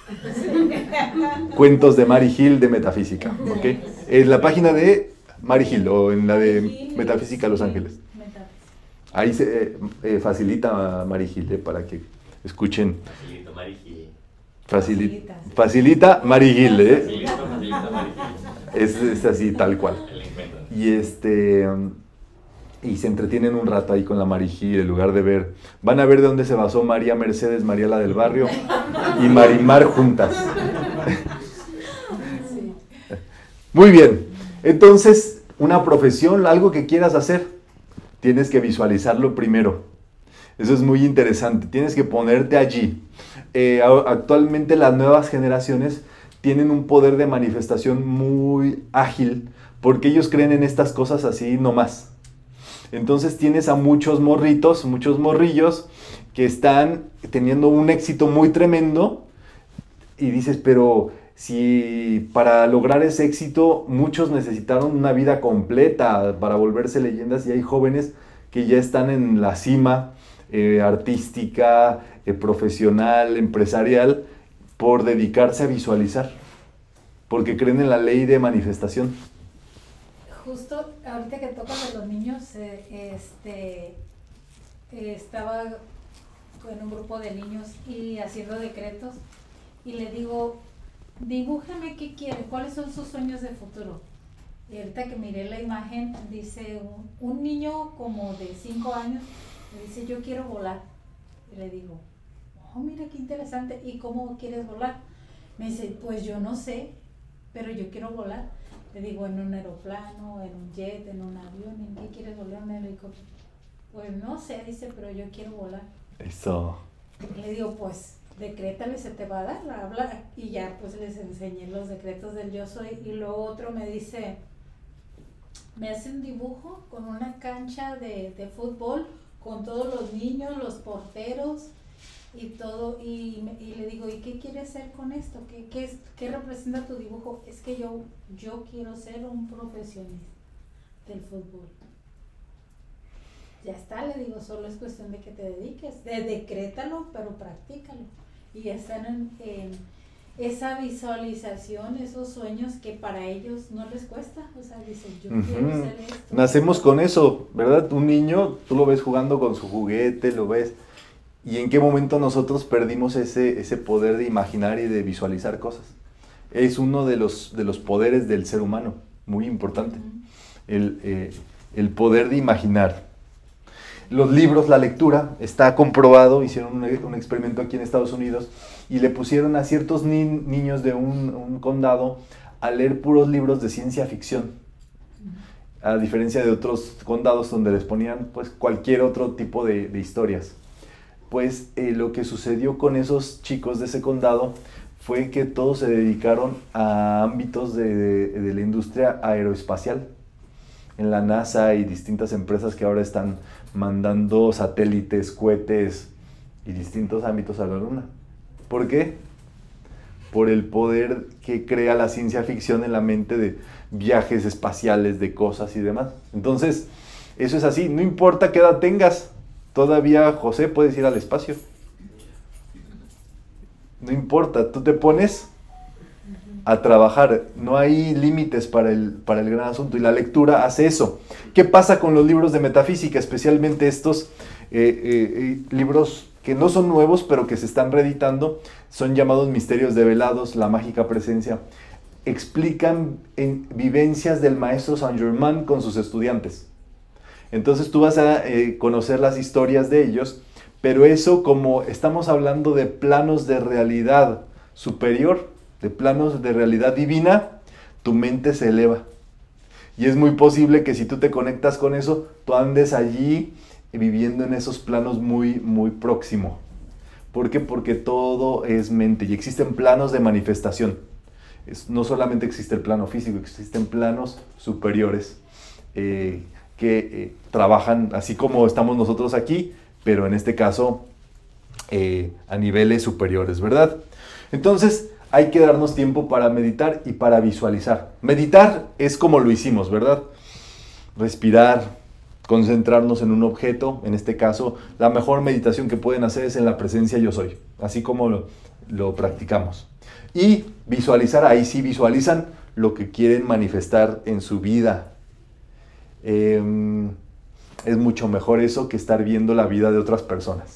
Cuentos de Marigil de Metafísica, ¿ok? En la página de Marigil o en la de Metafísica Los Ángeles. Ahí se facilita Marigil, para que escuchen. Facilita Marigil. Facilita Marigil, Facilita Marigil. Es así, tal cual. Y y se entretienen un rato ahí con la Marigil, en lugar de ver, van a ver de dónde se basó María Mercedes, María la del Barrio y Marimar juntas. Sí. Muy bien, entonces, una profesión, algo que quieras hacer, tienes que visualizarlo primero. Eso es muy interesante, tienes que ponerte allí. Actualmente las nuevas generaciones tienen un poder de manifestación muy ágil, porque ellos creen en estas cosas así nomás. Entonces tienes a muchos morritos, muchos morrillos que están teniendo un éxito muy tremendo y dices, pero si para lograr ese éxito muchos necesitaron una vida completa para volverse leyendas, y hay jóvenes que ya están en la cima artística, profesional, empresarial, por dedicarse a visualizar, porque creen en la ley de manifestación. Justo ahorita que tocas de los niños, estaba en un grupo de niños y haciendo decretos y le digo, dibújame qué quiere, cuáles son sus sueños de futuro. Y ahorita que miré la imagen, dice un niño como de 5 años, me dice, yo quiero volar. Y le digo, oh, mira qué interesante, ¿y cómo quieres volar? Me dice, pues yo no sé, pero yo quiero volar. Le digo, en un aeroplano, en un jet, en un avión, ¿en qué quieres volar? Un helicóptero. Pues no sé, dice, pero yo quiero volar. Eso. Le digo, pues decrétalo y se te va a dar, habla. Y ya pues les enseñé los decretos del yo soy. Y lo otro me dice, me hace un dibujo con una cancha de fútbol, con todos los niños, los porteros y todo, y le digo, ¿y qué quiere hacer con esto? ¿Qué representa tu dibujo? Es que yo quiero ser un profesionista del fútbol. Ya está, le digo, solo es cuestión de que te dediques, decrétalo, pero practícalo. Y están en esa visualización, esos sueños que para ellos no les cuesta, o sea, dicen, yo quiero ser esto. Nacemos con eso, ¿verdad? Un niño, tú lo ves jugando con su juguete, lo ves. ¿Y en qué momento nosotros perdimos ese poder de imaginar y de visualizar cosas? Es uno de los poderes del ser humano, muy importante. El poder de imaginar. Los libros, la lectura, está comprobado, hicieron un experimento aquí en Estados Unidos y le pusieron a ciertos niños de un condado a leer puros libros de ciencia ficción, a diferencia de otros condados donde les ponían pues cualquier otro tipo de historias. Pues lo que sucedió con esos chicos de ese condado fue que todos se dedicaron a ámbitos de la industria aeroespacial. En la NASA y distintas empresas que ahora están mandando satélites, cohetes y distintos ámbitos a la Luna. ¿Por qué? Por el poder que crea la ciencia ficción en la mente de viajes espaciales, de cosas y demás. Entonces, eso es así, no importa qué edad tengas, todavía, José, puedes ir al espacio. No importa, tú te pones a trabajar, no hay límites para el gran asunto, y la lectura hace eso. ¿Qué pasa con los libros de metafísica, especialmente estos libros que no son nuevos, pero que se están reeditando? Son llamados Misterios Develados, La Mágica Presencia. Explican vivencias del maestro Saint Germain con sus estudiantes. Entonces tú vas a conocer las historias de ellos, pero eso, como estamos hablando de planos de realidad superior, de planos de realidad divina, tu mente se eleva. Y es muy posible que si tú te conectas con eso, tú andes allí viviendo en esos planos muy, muy próximo. ¿Por qué? Porque todo es mente y existen planos de manifestación. No solamente existe el plano físico, existen planos superiores que trabajan así como estamos nosotros aquí, pero en este caso a niveles superiores, ¿verdad? Entonces hay que darnos tiempo para meditar y para visualizar. Meditar es como lo hicimos, ¿verdad? Respirar, concentrarnos en un objeto. En este caso, la mejor meditación que pueden hacer es en la presencia yo soy, así como lo practicamos. Y visualizar, ahí sí visualizan lo que quieren manifestar en su vida. Es mucho mejor eso que estar viendo la vida de otras personas.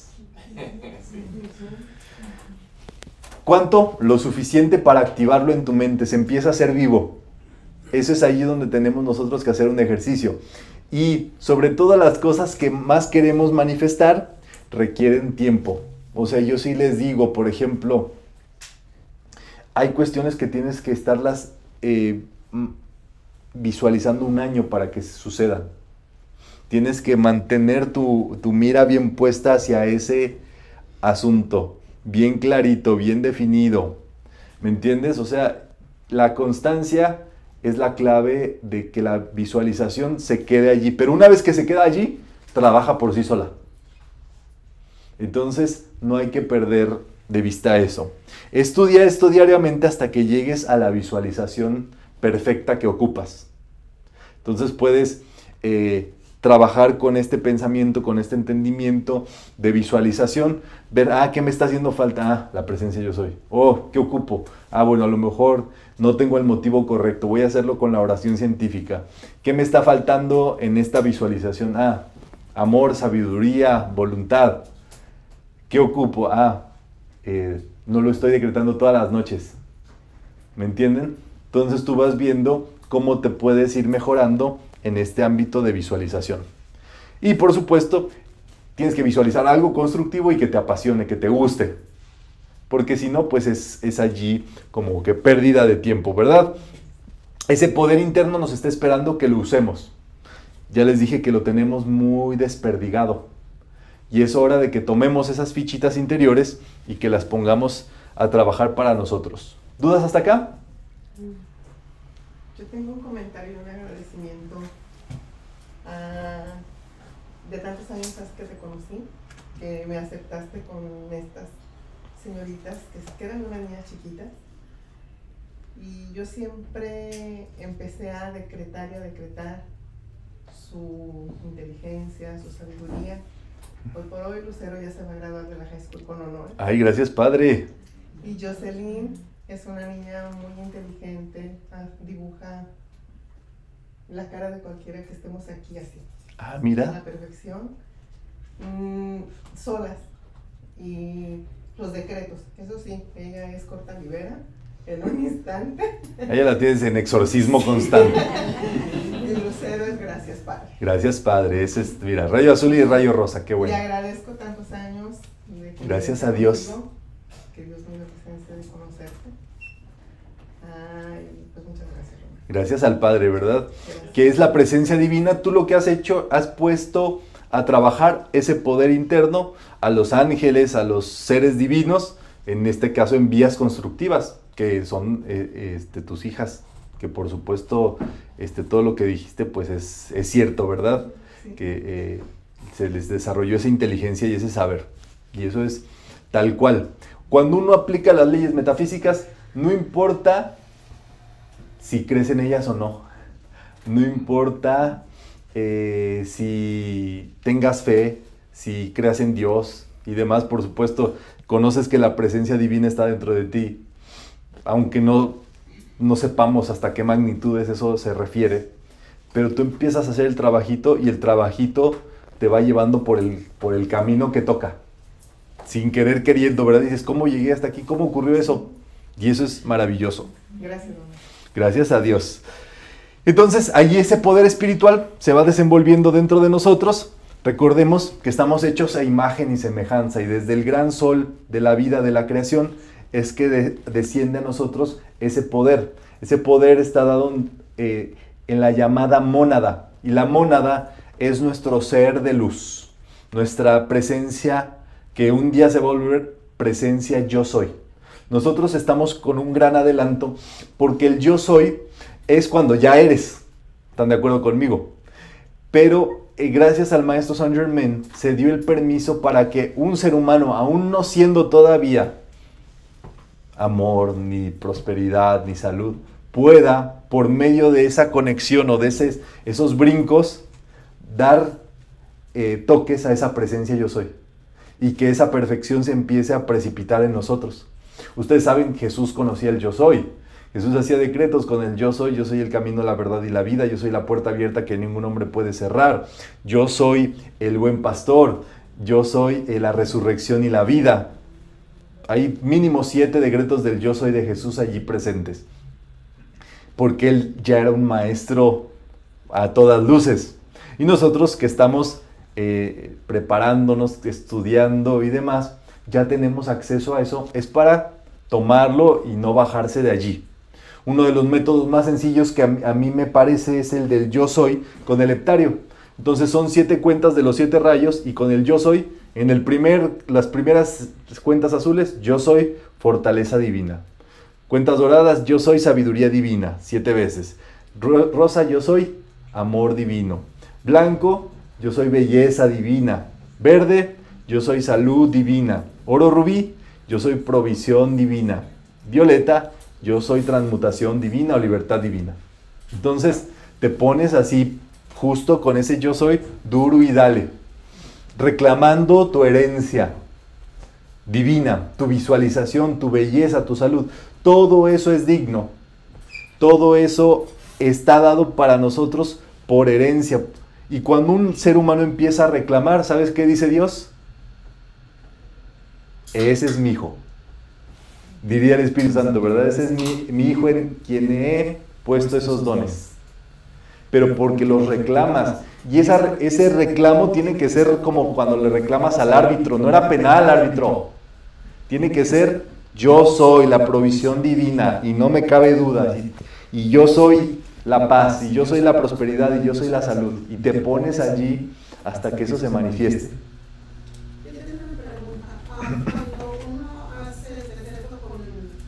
¿Cuánto? Lo suficiente para activarlo en tu mente, se empieza a ser vivo. Eso es ahí donde tenemos nosotros que hacer un ejercicio. Y sobre todo las cosas que más queremos manifestar requieren tiempo. O sea, yo sí les digo, por ejemplo, hay cuestiones que tienes que estarlas visualizando un año para que sucedan. Tienes que mantener tu mira bien puesta hacia ese asunto, bien clarito, bien definido. ¿Me entiendes? O sea, la constancia es la clave de que la visualización se quede allí. Pero una vez que se queda allí, trabaja por sí sola. Entonces, no hay que perder de vista eso. Estudia esto diariamente hasta que llegues a la visualización perfecta que ocupas. Entonces puedes trabajar con este pensamiento, con este entendimiento de visualización, ver, ¿qué me está haciendo falta? La presencia yo soy. ¿Qué ocupo? Bueno, a lo mejor no tengo el motivo correcto, voy a hacerlo con la oración científica. ¿Qué me está faltando en esta visualización? Amor, sabiduría, voluntad. ¿Qué ocupo? No lo estoy decretando todas las noches. ¿Me entienden? Entonces tú vas viendo cómo te puedes ir mejorando en este ámbito de visualización. Y por supuesto, tienes que visualizar algo constructivo y que te apasione, que te guste. Porque si no, pues es allí como que pérdida de tiempo, ¿verdad? Ese poder interno nos está esperando que lo usemos. Ya les dije que lo tenemos muy desperdigado. Y es hora de que tomemos esas fichitas interiores y que las pongamos a trabajar para nosotros. ¿Dudas hasta acá? Yo tengo un comentario y un agradecimiento de tantos años que te conocí, que me aceptaste con estas señoritas que se quedan una niña chiquita. Y yo siempre empecé a decretar y a decretar su inteligencia, su sabiduría. Hoy por hoy Lucero ya se va a graduar de la high school con honor. ¡Ay, gracias, padre! Y Jocelyn es una niña muy inteligente, dibuja la cara de cualquiera que estemos aquí así. Mira. A la perfección. Solas. Y los decretos, eso sí, ella es corta libera en un instante. Ella la tienes en exorcismo constante. Y Lucero es Gracias, Padre. Gracias, Padre. Ese es, mira, rayo azul y rayo rosa, qué bueno. Le agradezco tantos años. De que Gracias a Dios. contigo, que Dios me dio la presencia de conocerte. Ay, pues muchas gracias, Román. Gracias al Padre, ¿verdad? Gracias. Que es la presencia divina. Tú lo que has hecho, has puesto a trabajar ese poder interno a los ángeles, a los seres divinos, en este caso en vías constructivas, que son tus hijas, que por supuesto todo lo que dijiste pues es cierto, ¿verdad? Sí. Que se les desarrolló esa inteligencia y ese saber, y eso es tal cual. Cuando uno aplica las leyes metafísicas, no importa si crees en ellas o no, no importa si tengas fe, si creas en Dios y demás, por supuesto, conoces que la presencia divina está dentro de ti, aunque no sepamos hasta qué magnitudes eso se refiere, pero tú empiezas a hacer el trabajito y el trabajito te va llevando por el camino que toca, sin querer queriendo, ¿verdad? Dices, ¿cómo llegué hasta aquí? ¿Cómo ocurrió eso? Y eso es maravilloso. Gracias, Román. Gracias a Dios. Entonces, allí ese poder espiritual se va desenvolviendo dentro de nosotros. Recordemos que estamos hechos a imagen y semejanza, y desde el gran sol de la vida, de la creación, es que desciende a nosotros ese poder. Ese poder está dado en la llamada mónada, y la mónada es nuestro ser de luz, nuestra presencia que un día se va a volver presencia yo soy. Nosotros estamos con un gran adelanto, porque el yo soy es cuando ya eres. ¿Están de acuerdo conmigo? Pero gracias al maestro Saint Germain se dio el permiso para que un ser humano, aún no siendo todavía amor, ni prosperidad, ni salud, pueda, por medio de esa conexión o de esos brincos, dar toques a esa presencia yo soy, y que esa perfección se empiece a precipitar en nosotros. Ustedes saben, Jesús conocía el yo soy. Jesús hacía decretos con el yo soy el camino, la verdad y la vida, yo soy la puerta abierta que ningún hombre puede cerrar, yo soy el buen pastor, yo soy la resurrección y la vida. Hay mínimo 7 decretos del yo soy de Jesús allí presentes, porque Él ya era un maestro a todas luces. Y nosotros que estamos preparándonos, estudiando y demás, ya tenemos acceso a eso. Es para tomarlo y no bajarse de allí. Uno de los métodos más sencillos que a mí me parece es el del yo soy con el heptario. Entonces son 7 cuentas de los 7 rayos, y con el yo soy, en las primeras cuentas azules, yo soy fortaleza divina. Cuentas doradas, yo soy sabiduría divina, 7 veces. Rosa, yo soy amor divino. Blanco, yo soy belleza divina. Verde, yo soy salud divina. Oro rubí, yo soy provisión divina. Violeta, yo soy transmutación divina o libertad divina. Entonces te pones así, justo con ese yo soy, duro y dale, reclamando tu herencia divina, tu visualización, tu belleza, tu salud. Todo eso es digno. Todo eso está dado para nosotros por herencia. Y cuando un ser humano empieza a reclamar, ¿sabes qué dice Dios? Ese es mi hijo. Diría el Espíritu Santo, ¿verdad? Ese es mi hijo en quien he puesto esos dones. Pero porque los reclamas. Y ese reclamo tiene que ser como cuando le reclamas al árbitro. No era penal, árbitro. Tiene que ser, yo soy la provisión divina y no me cabe duda. Y yo soy la paz, y yo soy la prosperidad, y yo soy la salud. Y te pones allí hasta que eso se manifieste. Yo tengo una pregunta. Cuando uno hace el decreto con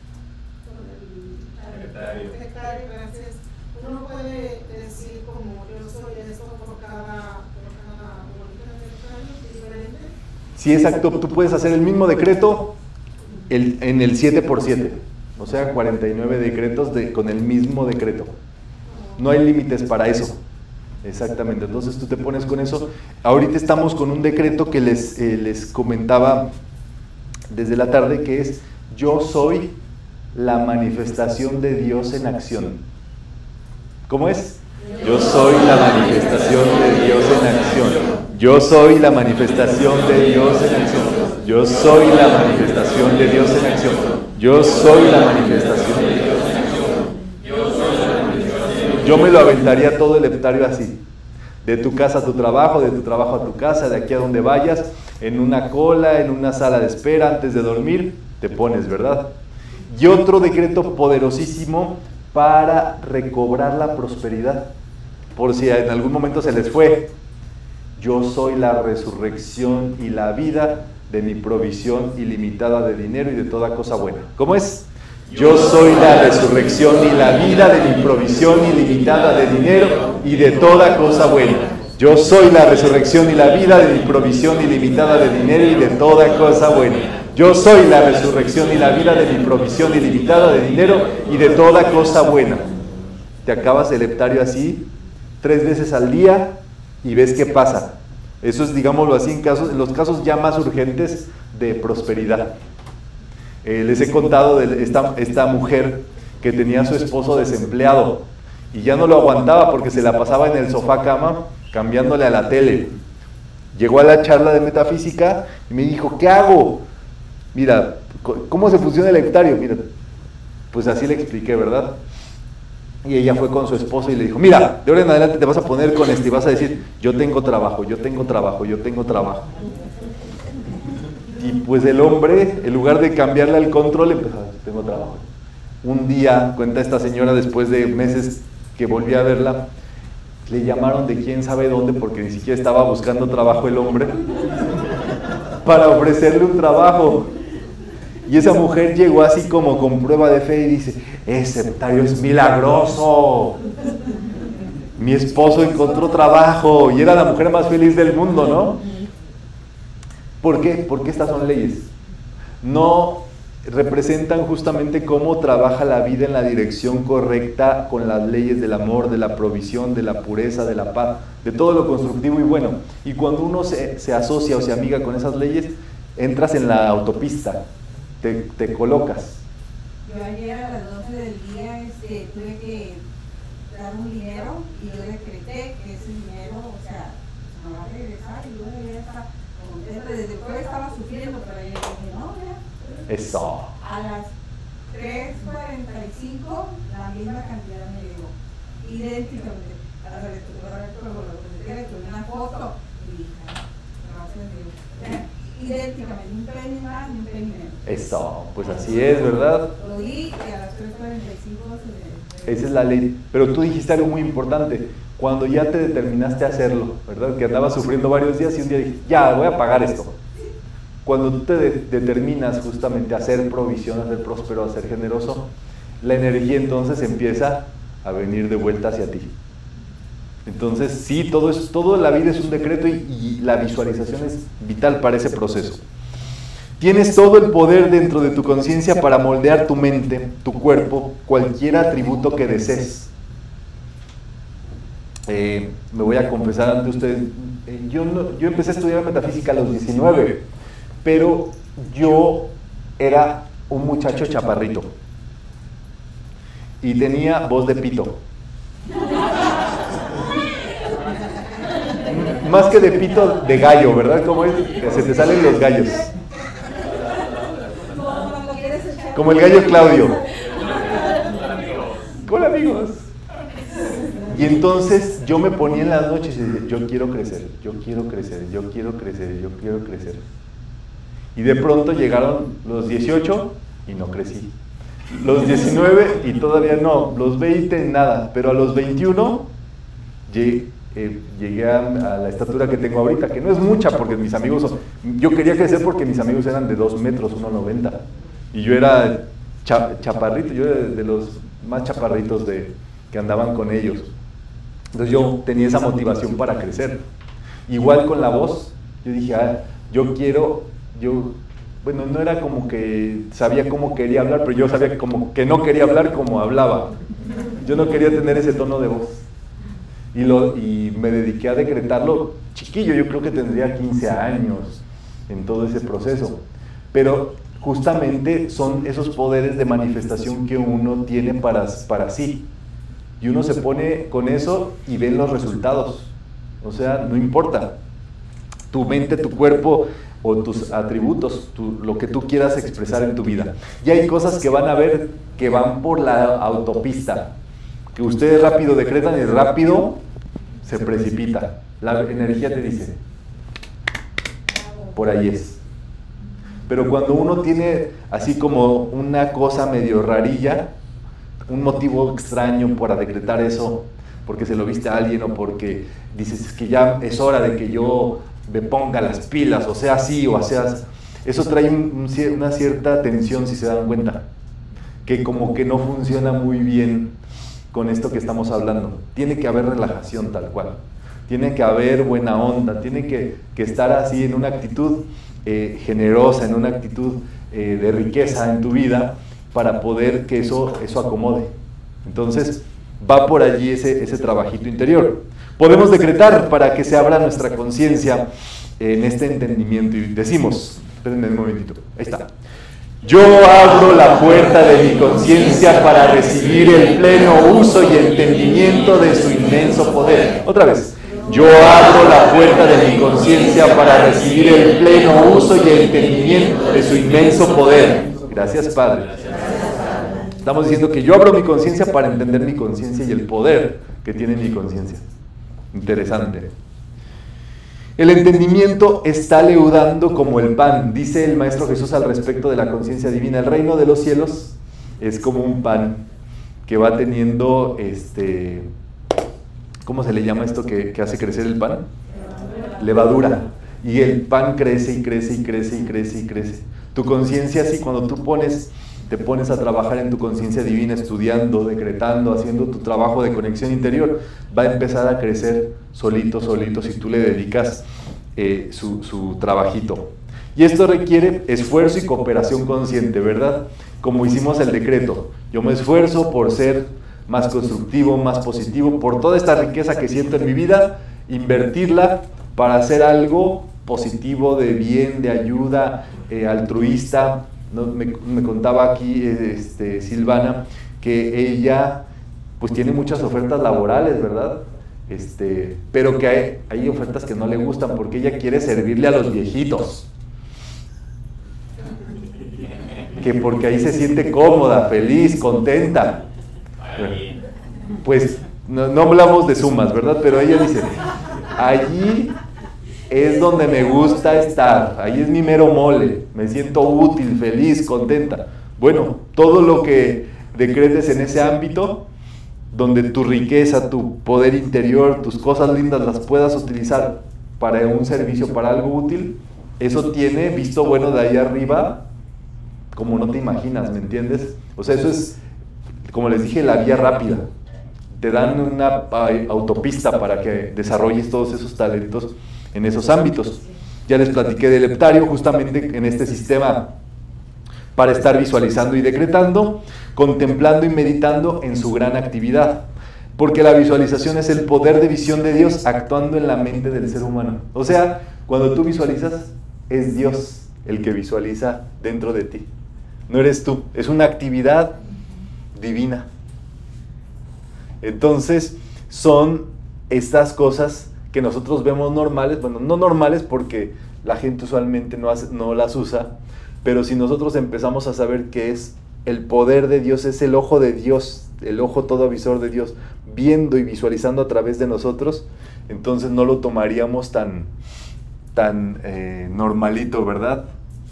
el secretario, gracias, uno puede decir como yo soy esto por cada bolita de secretario diferente. Sí, exacto. Tú puedes hacer el mismo decreto en el 7x7. O sea, 49 decretos con el mismo decreto. No hay límites para eso. Exactamente. Entonces tú te pones con eso. Ahorita estamos con un decreto que les comentaba desde la tarde, que es: yo soy la manifestación de Dios en acción. ¿Cómo es? Yo soy la manifestación de Dios en acción. Yo soy la manifestación de Dios en acción. Yo soy la manifestación de Dios en acción. Yo soy la manifestación de Dios en acción. Yo me lo aventaría todo el heptario así. De tu casa a tu trabajo, de tu trabajo a tu casa, de aquí a donde vayas, en una cola, en una sala de espera, antes de dormir, te pones, ¿verdad? Y otro decreto poderosísimo para recobrar la prosperidad, por si en algún momento se les fue. Yo soy la resurrección y la vida de mi provisión ilimitada de dinero y de toda cosa buena. ¿Cómo es? Yo soy la resurrección y la vida de mi provisión ilimitada de dinero y de toda cosa buena. Yo soy la resurrección y la vida de mi provisión ilimitada de dinero y de toda cosa buena. Yo soy la resurrección y la vida de mi provisión ilimitada de dinero y de toda cosa buena. Te acabas el heptario así 3 veces al día y ves qué pasa. Eso es, digámoslo así, en los casos ya más urgentes de prosperidad. Les he contado de esta mujer que tenía a su esposo desempleado y ya no lo aguantaba porque se la pasaba en el sofá cama cambiándole a la tele. Llegó a la charla de metafísica y me dijo, ¿qué hago? Mira, ¿cómo se funciona el heptario? Mira, pues así le expliqué, ¿verdad? Y ella fue con su esposo y le dijo, mira, de ahora en adelante te vas a poner con esto y vas a decir, yo tengo trabajo, yo tengo trabajo, yo tengo trabajo. Y pues el hombre, en lugar de cambiarle al control, empezó, tengo trabajo. Un día, cuenta esta señora, después de meses que volví a verla, le llamaron de quién sabe dónde, porque ni siquiera estaba buscando trabajo el hombre, para ofrecerle un trabajo. Y esa mujer llegó así como con prueba de fe y dice, ese heptario es milagroso. Mi esposo encontró trabajo y era la mujer más feliz del mundo, ¿no? ¿Por qué? Porque estas son leyes. No representan justamente cómo trabaja la vida en la dirección correcta con las leyes del amor, de la provisión, de la pureza, de la paz, de todo lo constructivo y bueno. Y cuando uno se asocia o se amiga con esas leyes, entras en la autopista. Te colocas. Yo ayer a las 12 del día tuve que dar un dinero y yo decreté que ese dinero, o sea, me va a regresar y yo ya estaba contenta. Desde el jueves estaba sufriendo, pero ayer dije, no, ya. Eso. A las 3:45 la misma cantidad me llegó, idénticamente. A ver, tuve una foto y dije, gracias a Dios. Idénticamente, un penny más y un penny menos. Eso, pues así es, ¿verdad? Lo di y a las 3:45 se me... Esa es la ley. Pero tú dijiste algo muy importante. Cuando ya te determinaste a hacerlo, ¿verdad? Que andabas sufriendo varios días y un día dijiste, ya, voy a pagar esto. Cuando tú te determinas justamente a ser provisión, a ser próspero, a ser generoso, la energía entonces empieza a venir de vuelta hacia ti. Entonces, sí, todo la vida es un decreto y la visualización es vital para ese proceso. Tienes todo el poder dentro de tu conciencia para moldear tu mente, tu cuerpo, cualquier atributo que desees. Me voy a confesar ante ustedes, yo empecé a estudiar metafísica a los 19, pero yo era un muchacho chaparrito y tenía voz de pito. Más que de pito, de gallo, ¿verdad? ¿Cómo es? Que se te salen los gallos. Como el gallo Claudio. Con amigos. Y entonces yo me ponía en las noches y decía, yo quiero crecer, yo quiero crecer, yo quiero crecer, yo quiero crecer. Y de pronto llegaron los 18 y no crecí. Los 19 y todavía no. Los 20 nada. Pero a los 21 llegué a la estatura que tengo ahorita, que no es mucha porque mis amigos yo quería crecer porque mis amigos eran de 2 metros, 1,90 y yo era chaparrito, yo era de los más chaparritos que andaban con ellos. Entonces yo tenía esa motivación para crecer. Igual con la voz, yo dije, bueno, no era como que sabía cómo quería hablar, pero yo sabía como que no quería hablar como hablaba. Yo no quería tener ese tono de voz. Y me dediqué a decretarlo chiquillo, yo creo que tendría 15 años en todo ese proceso. Pero justamente son esos poderes de manifestación que uno tiene para sí. Y uno se pone con eso y ven los resultados. O sea, no importa. Tu mente, tu cuerpo o tus atributos, lo que tú quieras expresar en tu vida. Y hay cosas que van a ver que van por la autopista. Que ustedes rápido decretan y rápido se precipita. La energía te dice, por ahí es. Pero cuando uno tiene así como una cosa medio rarilla, un motivo extraño para decretar eso, porque se lo viste a alguien o porque dices es que ya es hora de que yo me ponga las pilas, o sea así o sea, eso trae una cierta tensión, si se dan cuenta, que como que no funciona muy bien con esto que estamos hablando. Tiene que haber relajación tal cual, tiene que haber buena onda, tiene que estar así en una actitud generosa, en una actitud de riqueza en tu vida, para poder que eso acomode. Entonces va por allí ese trabajito interior. Podemos decretar para que se abra nuestra conciencia en este entendimiento y decimos, espérenme un momentito, ahí está. Yo abro la puerta de mi conciencia para recibir el pleno uso y entendimiento de su inmenso poder. Otra vez. Yo abro la puerta de mi conciencia para recibir el pleno uso y entendimiento de su inmenso poder. Gracias, Padre. Estamos diciendo que yo abro mi conciencia para entender mi conciencia y el poder que tiene mi conciencia. Interesante. El entendimiento está leudando como el pan. Dice el Maestro Jesús al respecto de la conciencia divina. El reino de los cielos es como un pan que va teniendo, ¿cómo se le llama esto que hace crecer el pan? Levadura. Y el pan crece y crece y crece y crece y crece. Tu conciencia, así cuando tú te pones a trabajar en tu conciencia divina, estudiando, decretando, haciendo tu trabajo de conexión interior, va a empezar a crecer solito, solito, si tú le dedicas su trabajito. Y esto requiere esfuerzo y cooperación consciente, ¿verdad? Como hicimos el decreto. Yo me esfuerzo por ser más constructivo, más positivo, por toda esta riqueza que siento en mi vida, invertirla para hacer algo positivo, de bien, de ayuda, altruista. Me contaba aquí Silvana que ella pues tiene muchas ofertas laborales, ¿verdad? Pero que hay ofertas que no le gustan porque ella quiere servirle a los viejitos. Que porque ahí se siente cómoda, feliz, contenta. Pues no hablamos de sumas, ¿verdad? Pero ella dice, allí es donde me gusta estar, ahí es mi mero mole, me siento útil, feliz, contenta. Bueno, todo lo que decretes en ese ámbito, donde tu riqueza, tu poder interior, tus cosas lindas las puedas utilizar para un servicio, para algo útil, eso tiene visto bueno de ahí arriba, como no te imaginas, ¿me entiendes? O sea, eso es, como les dije, la vía rápida. Te dan una autopista para que desarrolles todos esos talentos en esos ámbitos. Ya les platiqué del heptario, justamente en este sistema para estar visualizando y decretando, contemplando y meditando en su gran actividad. Porque la visualización es el poder de visión de Dios actuando en la mente del ser humano. O sea, cuando tú visualizas, es Dios el que visualiza dentro de ti. No eres tú, es una actividad divina. Entonces, son estas cosas que nosotros vemos normales, bueno, no normales porque la gente usualmente no las usa, pero si nosotros empezamos a saber que es el poder de Dios, es el ojo de Dios, el ojo todo visor de Dios, viendo y visualizando a través de nosotros, entonces no lo tomaríamos tan normalito, ¿verdad?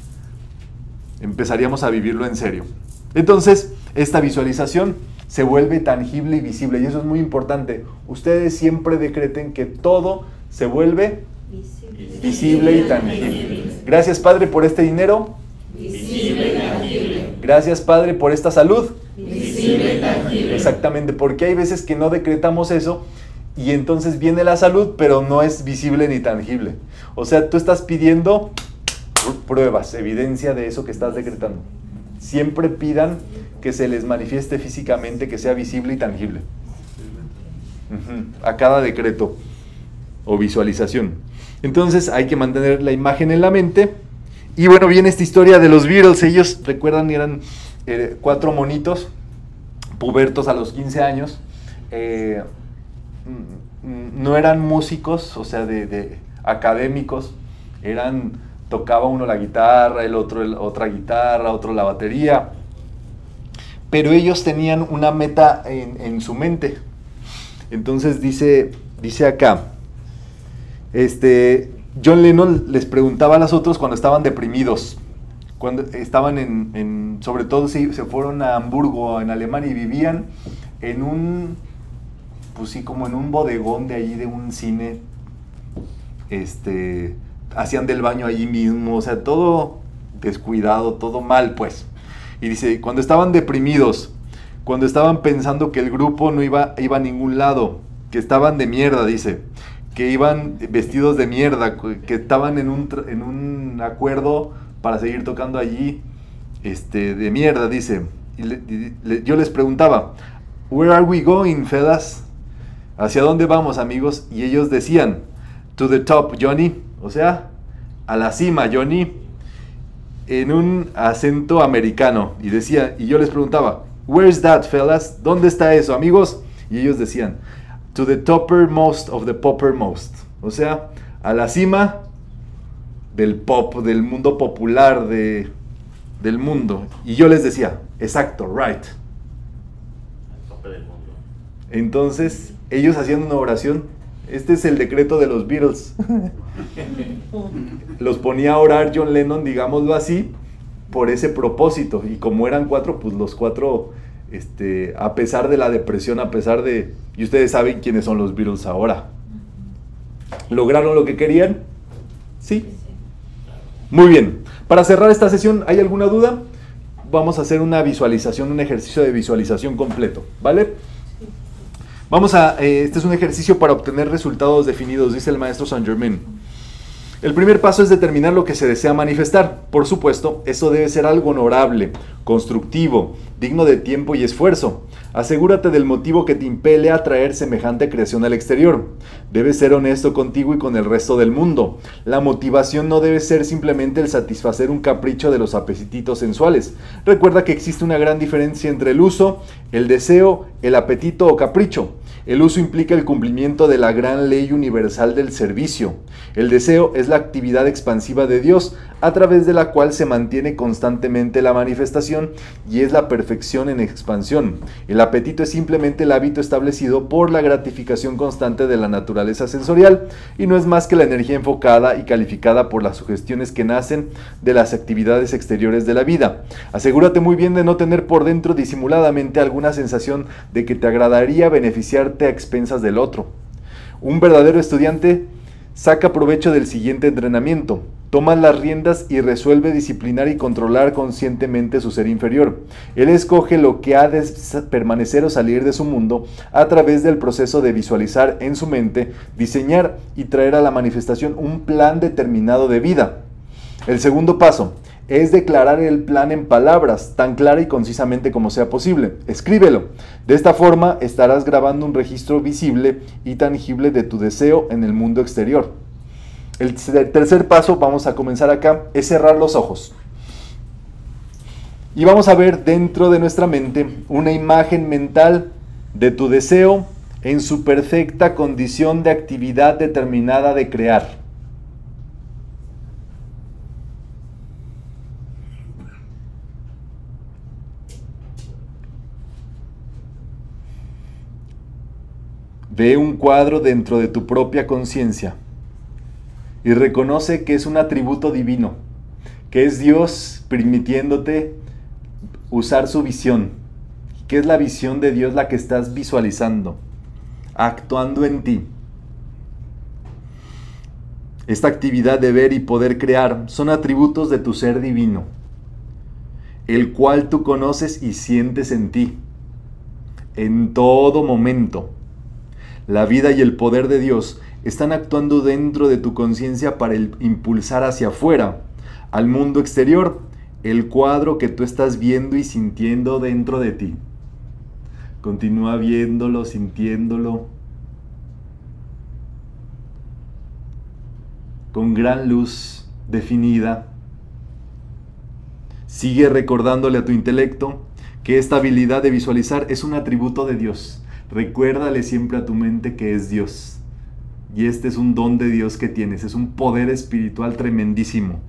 Empezaríamos a vivirlo en serio. Entonces, esta visualización se vuelve tangible y visible, y eso es muy importante. Ustedes siempre decreten que todo se vuelve visible y tangible. Gracias, Padre, por este dinero. Visible y tangible. Gracias, Padre, por esta salud. Visible y tangible. Exactamente, porque hay veces que no decretamos eso y entonces viene la salud, pero no es visible ni tangible. O sea, tú estás pidiendo pruebas, evidencia de eso que estás decretando. Siempre pidan que se les manifieste físicamente, que sea visible y tangible. A cada decreto o visualización. Entonces hay que mantener la imagen en la mente. Y bueno, viene esta historia de los Beatles. Ellos, recuerdan, eran 4 monitos, pubertos a los 15 años. No eran músicos, o sea, de académicos. Tocaba uno la guitarra, el otro otra guitarra, otro la batería. Pero ellos tenían una meta en su mente. Entonces dice dice acá, John Lennon les preguntaba a los otros cuando estaban deprimidos, cuando estaban sobre todo si se fueron a Hamburgo, en Alemania, y vivían en un, pues sí, como en un bodegón de ahí de un cine, hacían del baño allí mismo, o sea, todo descuidado, todo mal, pues. Y dice, cuando estaban deprimidos, cuando estaban pensando que el grupo no iba a ningún lado, que estaban de mierda, dice, que iban vestidos de mierda, que estaban en un acuerdo para seguir tocando allí, de mierda, dice. Y yo les preguntaba, "Where are we going, fellas?" ¿Hacia dónde vamos, amigos? Y ellos decían, "To the top, Johnny", o sea, a la cima, Johnny, en un acento americano. Y yo les preguntaba, "Where's that, fellas?" ¿Dónde está eso, amigos? Y ellos decían, "To the toppermost of the poppermost", o sea, a la cima del pop, del mundo popular, del mundo. Y yo les decía, exacto, right. Al tope del mundo. Entonces, ellos hacían una oración. Este es el decreto de los Beatles. Los ponía a orar John Lennon, digámoslo así, por ese propósito. Y como eran 4, pues los 4, a pesar de la depresión, a pesar de... Y ustedes saben quiénes son los Beatles ahora. ¿Lograron lo que querían? Sí. Muy bien. Para cerrar esta sesión, ¿hay alguna duda? Vamos a hacer una visualización, un ejercicio de visualización completo, ¿vale? Este es un ejercicio para obtener resultados definidos, dice el maestro Saint Germain. El primer paso es determinar lo que se desea manifestar. Por supuesto, eso debe ser algo honorable, constructivo, digno de tiempo y esfuerzo. Asegúrate del motivo que te impele a traer semejante creación al exterior. Debes ser honesto contigo y con el resto del mundo. La motivación no debe ser simplemente el satisfacer un capricho de los apetitos sensuales. Recuerda que existe una gran diferencia entre el uso, el deseo, el apetito o capricho. El uso implica el cumplimiento de la gran ley universal del servicio. El deseo es la actividad expansiva de Dios, a través de la cual se mantiene constantemente la manifestación y es la perfección en expansión. El apetito es simplemente el hábito establecido por la gratificación constante de la naturaleza sensorial y no es más que la energía enfocada y calificada por las sugestiones que nacen de las actividades exteriores de la vida. Asegúrate muy bien de no tener por dentro disimuladamente alguna sensación de que te agradaría beneficiarte a expensas del otro. Un verdadero estudiante saca provecho del siguiente entrenamiento. Toma las riendas y resuelve disciplinar y controlar conscientemente su ser inferior. Él escoge lo que ha de permanecer o salir de su mundo a través del proceso de visualizar en su mente, diseñar y traer a la manifestación un plan determinado de vida. El segundo paso es declarar el plan en palabras, tan clara y concisamente como sea posible. Escríbelo. De esta forma estarás grabando un registro visible y tangible de tu deseo en el mundo exterior. El tercer paso, vamos a comenzar acá, es cerrar los ojos. Y vamos a ver dentro de nuestra mente una imagen mental de tu deseo en su perfecta condición de actividad determinada de crear. Ve un cuadro dentro de tu propia conciencia y reconoce que es un atributo divino, que es Dios permitiéndote usar su visión, que es la visión de Dios la que estás visualizando, actuando en ti. Esta actividad de ver y poder crear son atributos de tu ser divino, el cual tú conoces y sientes en ti, en todo momento. La vida y el poder de Dios están actuando dentro de tu conciencia para impulsar hacia afuera, al mundo exterior, el cuadro que tú estás viendo y sintiendo dentro de ti. Continúa viéndolo, sintiéndolo, con gran luz definida. Sigue recordándole a tu intelecto que esta habilidad de visualizar es un atributo de Dios. Recuérdale siempre a tu mente que es Dios. Y este es un don de Dios que tienes. Es un poder espiritual tremendísimo.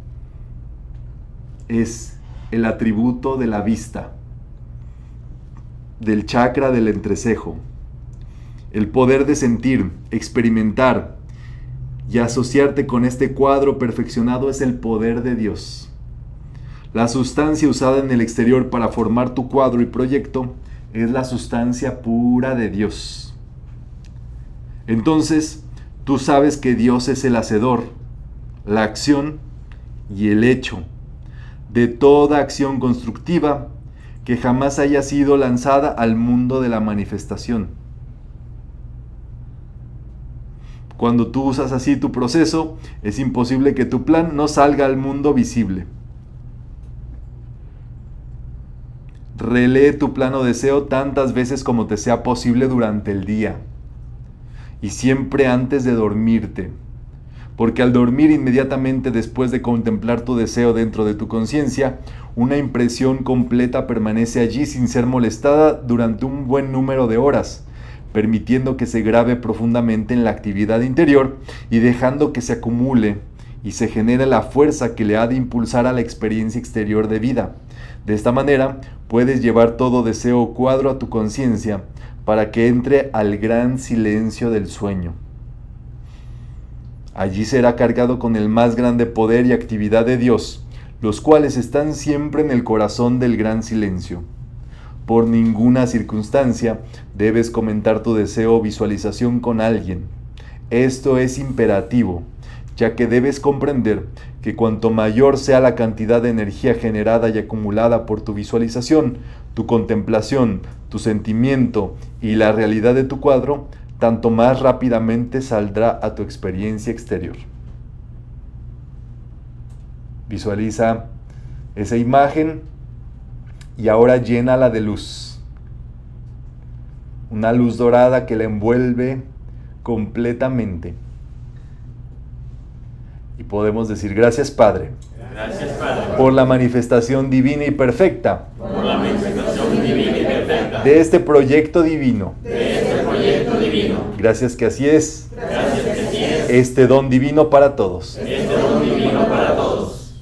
Es el atributo de la vista, del chakra del entrecejo. El poder de sentir, experimentar y asociarte con este cuadro perfeccionado es el poder de Dios. La sustancia usada en el exterior para formar tu cuadro y proyecto es la sustancia pura de Dios. Entonces, tú sabes que Dios es el hacedor, la acción y el hecho de toda acción constructiva que jamás haya sido lanzada al mundo de la manifestación. Cuando tú usas así tu proceso, es imposible que tu plan no salga al mundo visible. Relee tu plano deseo tantas veces como te sea posible durante el día y siempre antes de dormirte, porque al dormir inmediatamente después de contemplar tu deseo dentro de tu conciencia, una impresión completa permanece allí sin ser molestada durante un buen número de horas, permitiendo que se grabe profundamente en la actividad interior y dejando que se acumule y se genere la fuerza que le ha de impulsar a la experiencia exterior de vida. De esta manera, puedes llevar todo deseo o cuadro a tu conciencia para que entre al gran silencio del sueño. Allí será cargado con el más grande poder y actividad de Dios, los cuales están siempre en el corazón del gran silencio. Por ninguna circunstancia debes comentar tu deseo o visualización con alguien. Esto es imperativo, ya que debes comprender que cuanto mayor sea la cantidad de energía generada y acumulada por tu visualización, tu contemplación, tu sentimiento y la realidad de tu cuadro, tanto más rápidamente saldrá a tu experiencia exterior. Visualiza esa imagen y ahora llénala de luz. Una luz dorada que la envuelve completamente. Y podemos decir, gracias Padre, Gracias, Padre, por la manifestación divina y perfecta por la manifestación divina y perfecta de este proyecto divino. de este proyecto divino. Gracias que así es, Gracias que así es, este don divino para todos. este don divino para todos.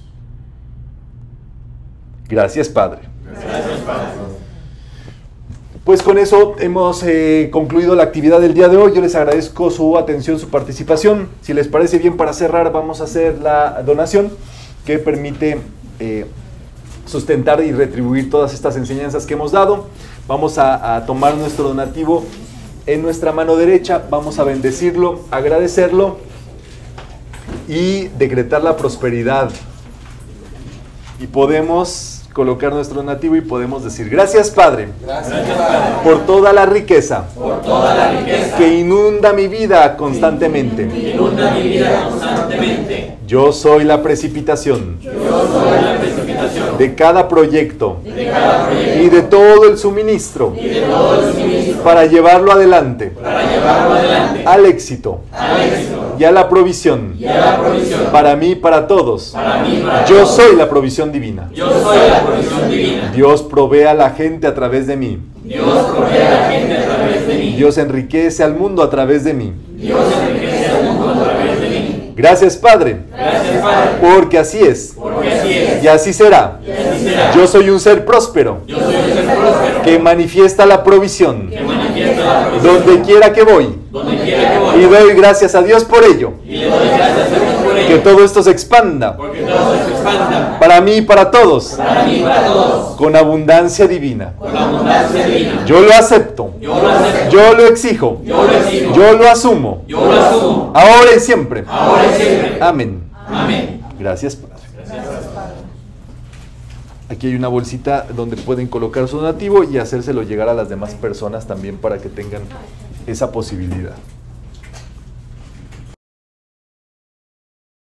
Gracias Padre. Gracias, Padre. Pues con eso hemos concluido la actividad del día de hoy. Yo les agradezco su atención, su participación. Si les parece bien, para cerrar vamos a hacer la donación que permite sustentar y retribuir todas estas enseñanzas que hemos dado. Vamos a tomar nuestro donativo en nuestra mano derecha, vamos a bendecirlo, agradecerlo y decretar la prosperidad. Y podemos colocar nuestro donativo y podemos decir, gracias Padre, por toda la riqueza, que inunda mi vida constantemente. Yo soy la precipitación, de cada proyecto, y de todo el suministro, para llevarlo adelante, al éxito, y a la provisión, para mí y para todos. Yo soy la provisión divina. Dios provee a la gente a través de mí. Dios enriquece al mundo a través de mí. Gracias Padre, porque así es, y así será. Yo soy un ser próspero, que manifiesta la provisión, donde quiera que voy, y doy gracias a Dios por ello. Que todo esto se expanda, para mí y para todos, con abundancia divina. Yo lo acepto, yo lo exijo, yo lo asumo, ahora y siempre. Amén. Gracias, Padre. Aquí hay una bolsita donde pueden colocar su donativo y hacérselo llegar a las demás personas también para que tengan esa posibilidad.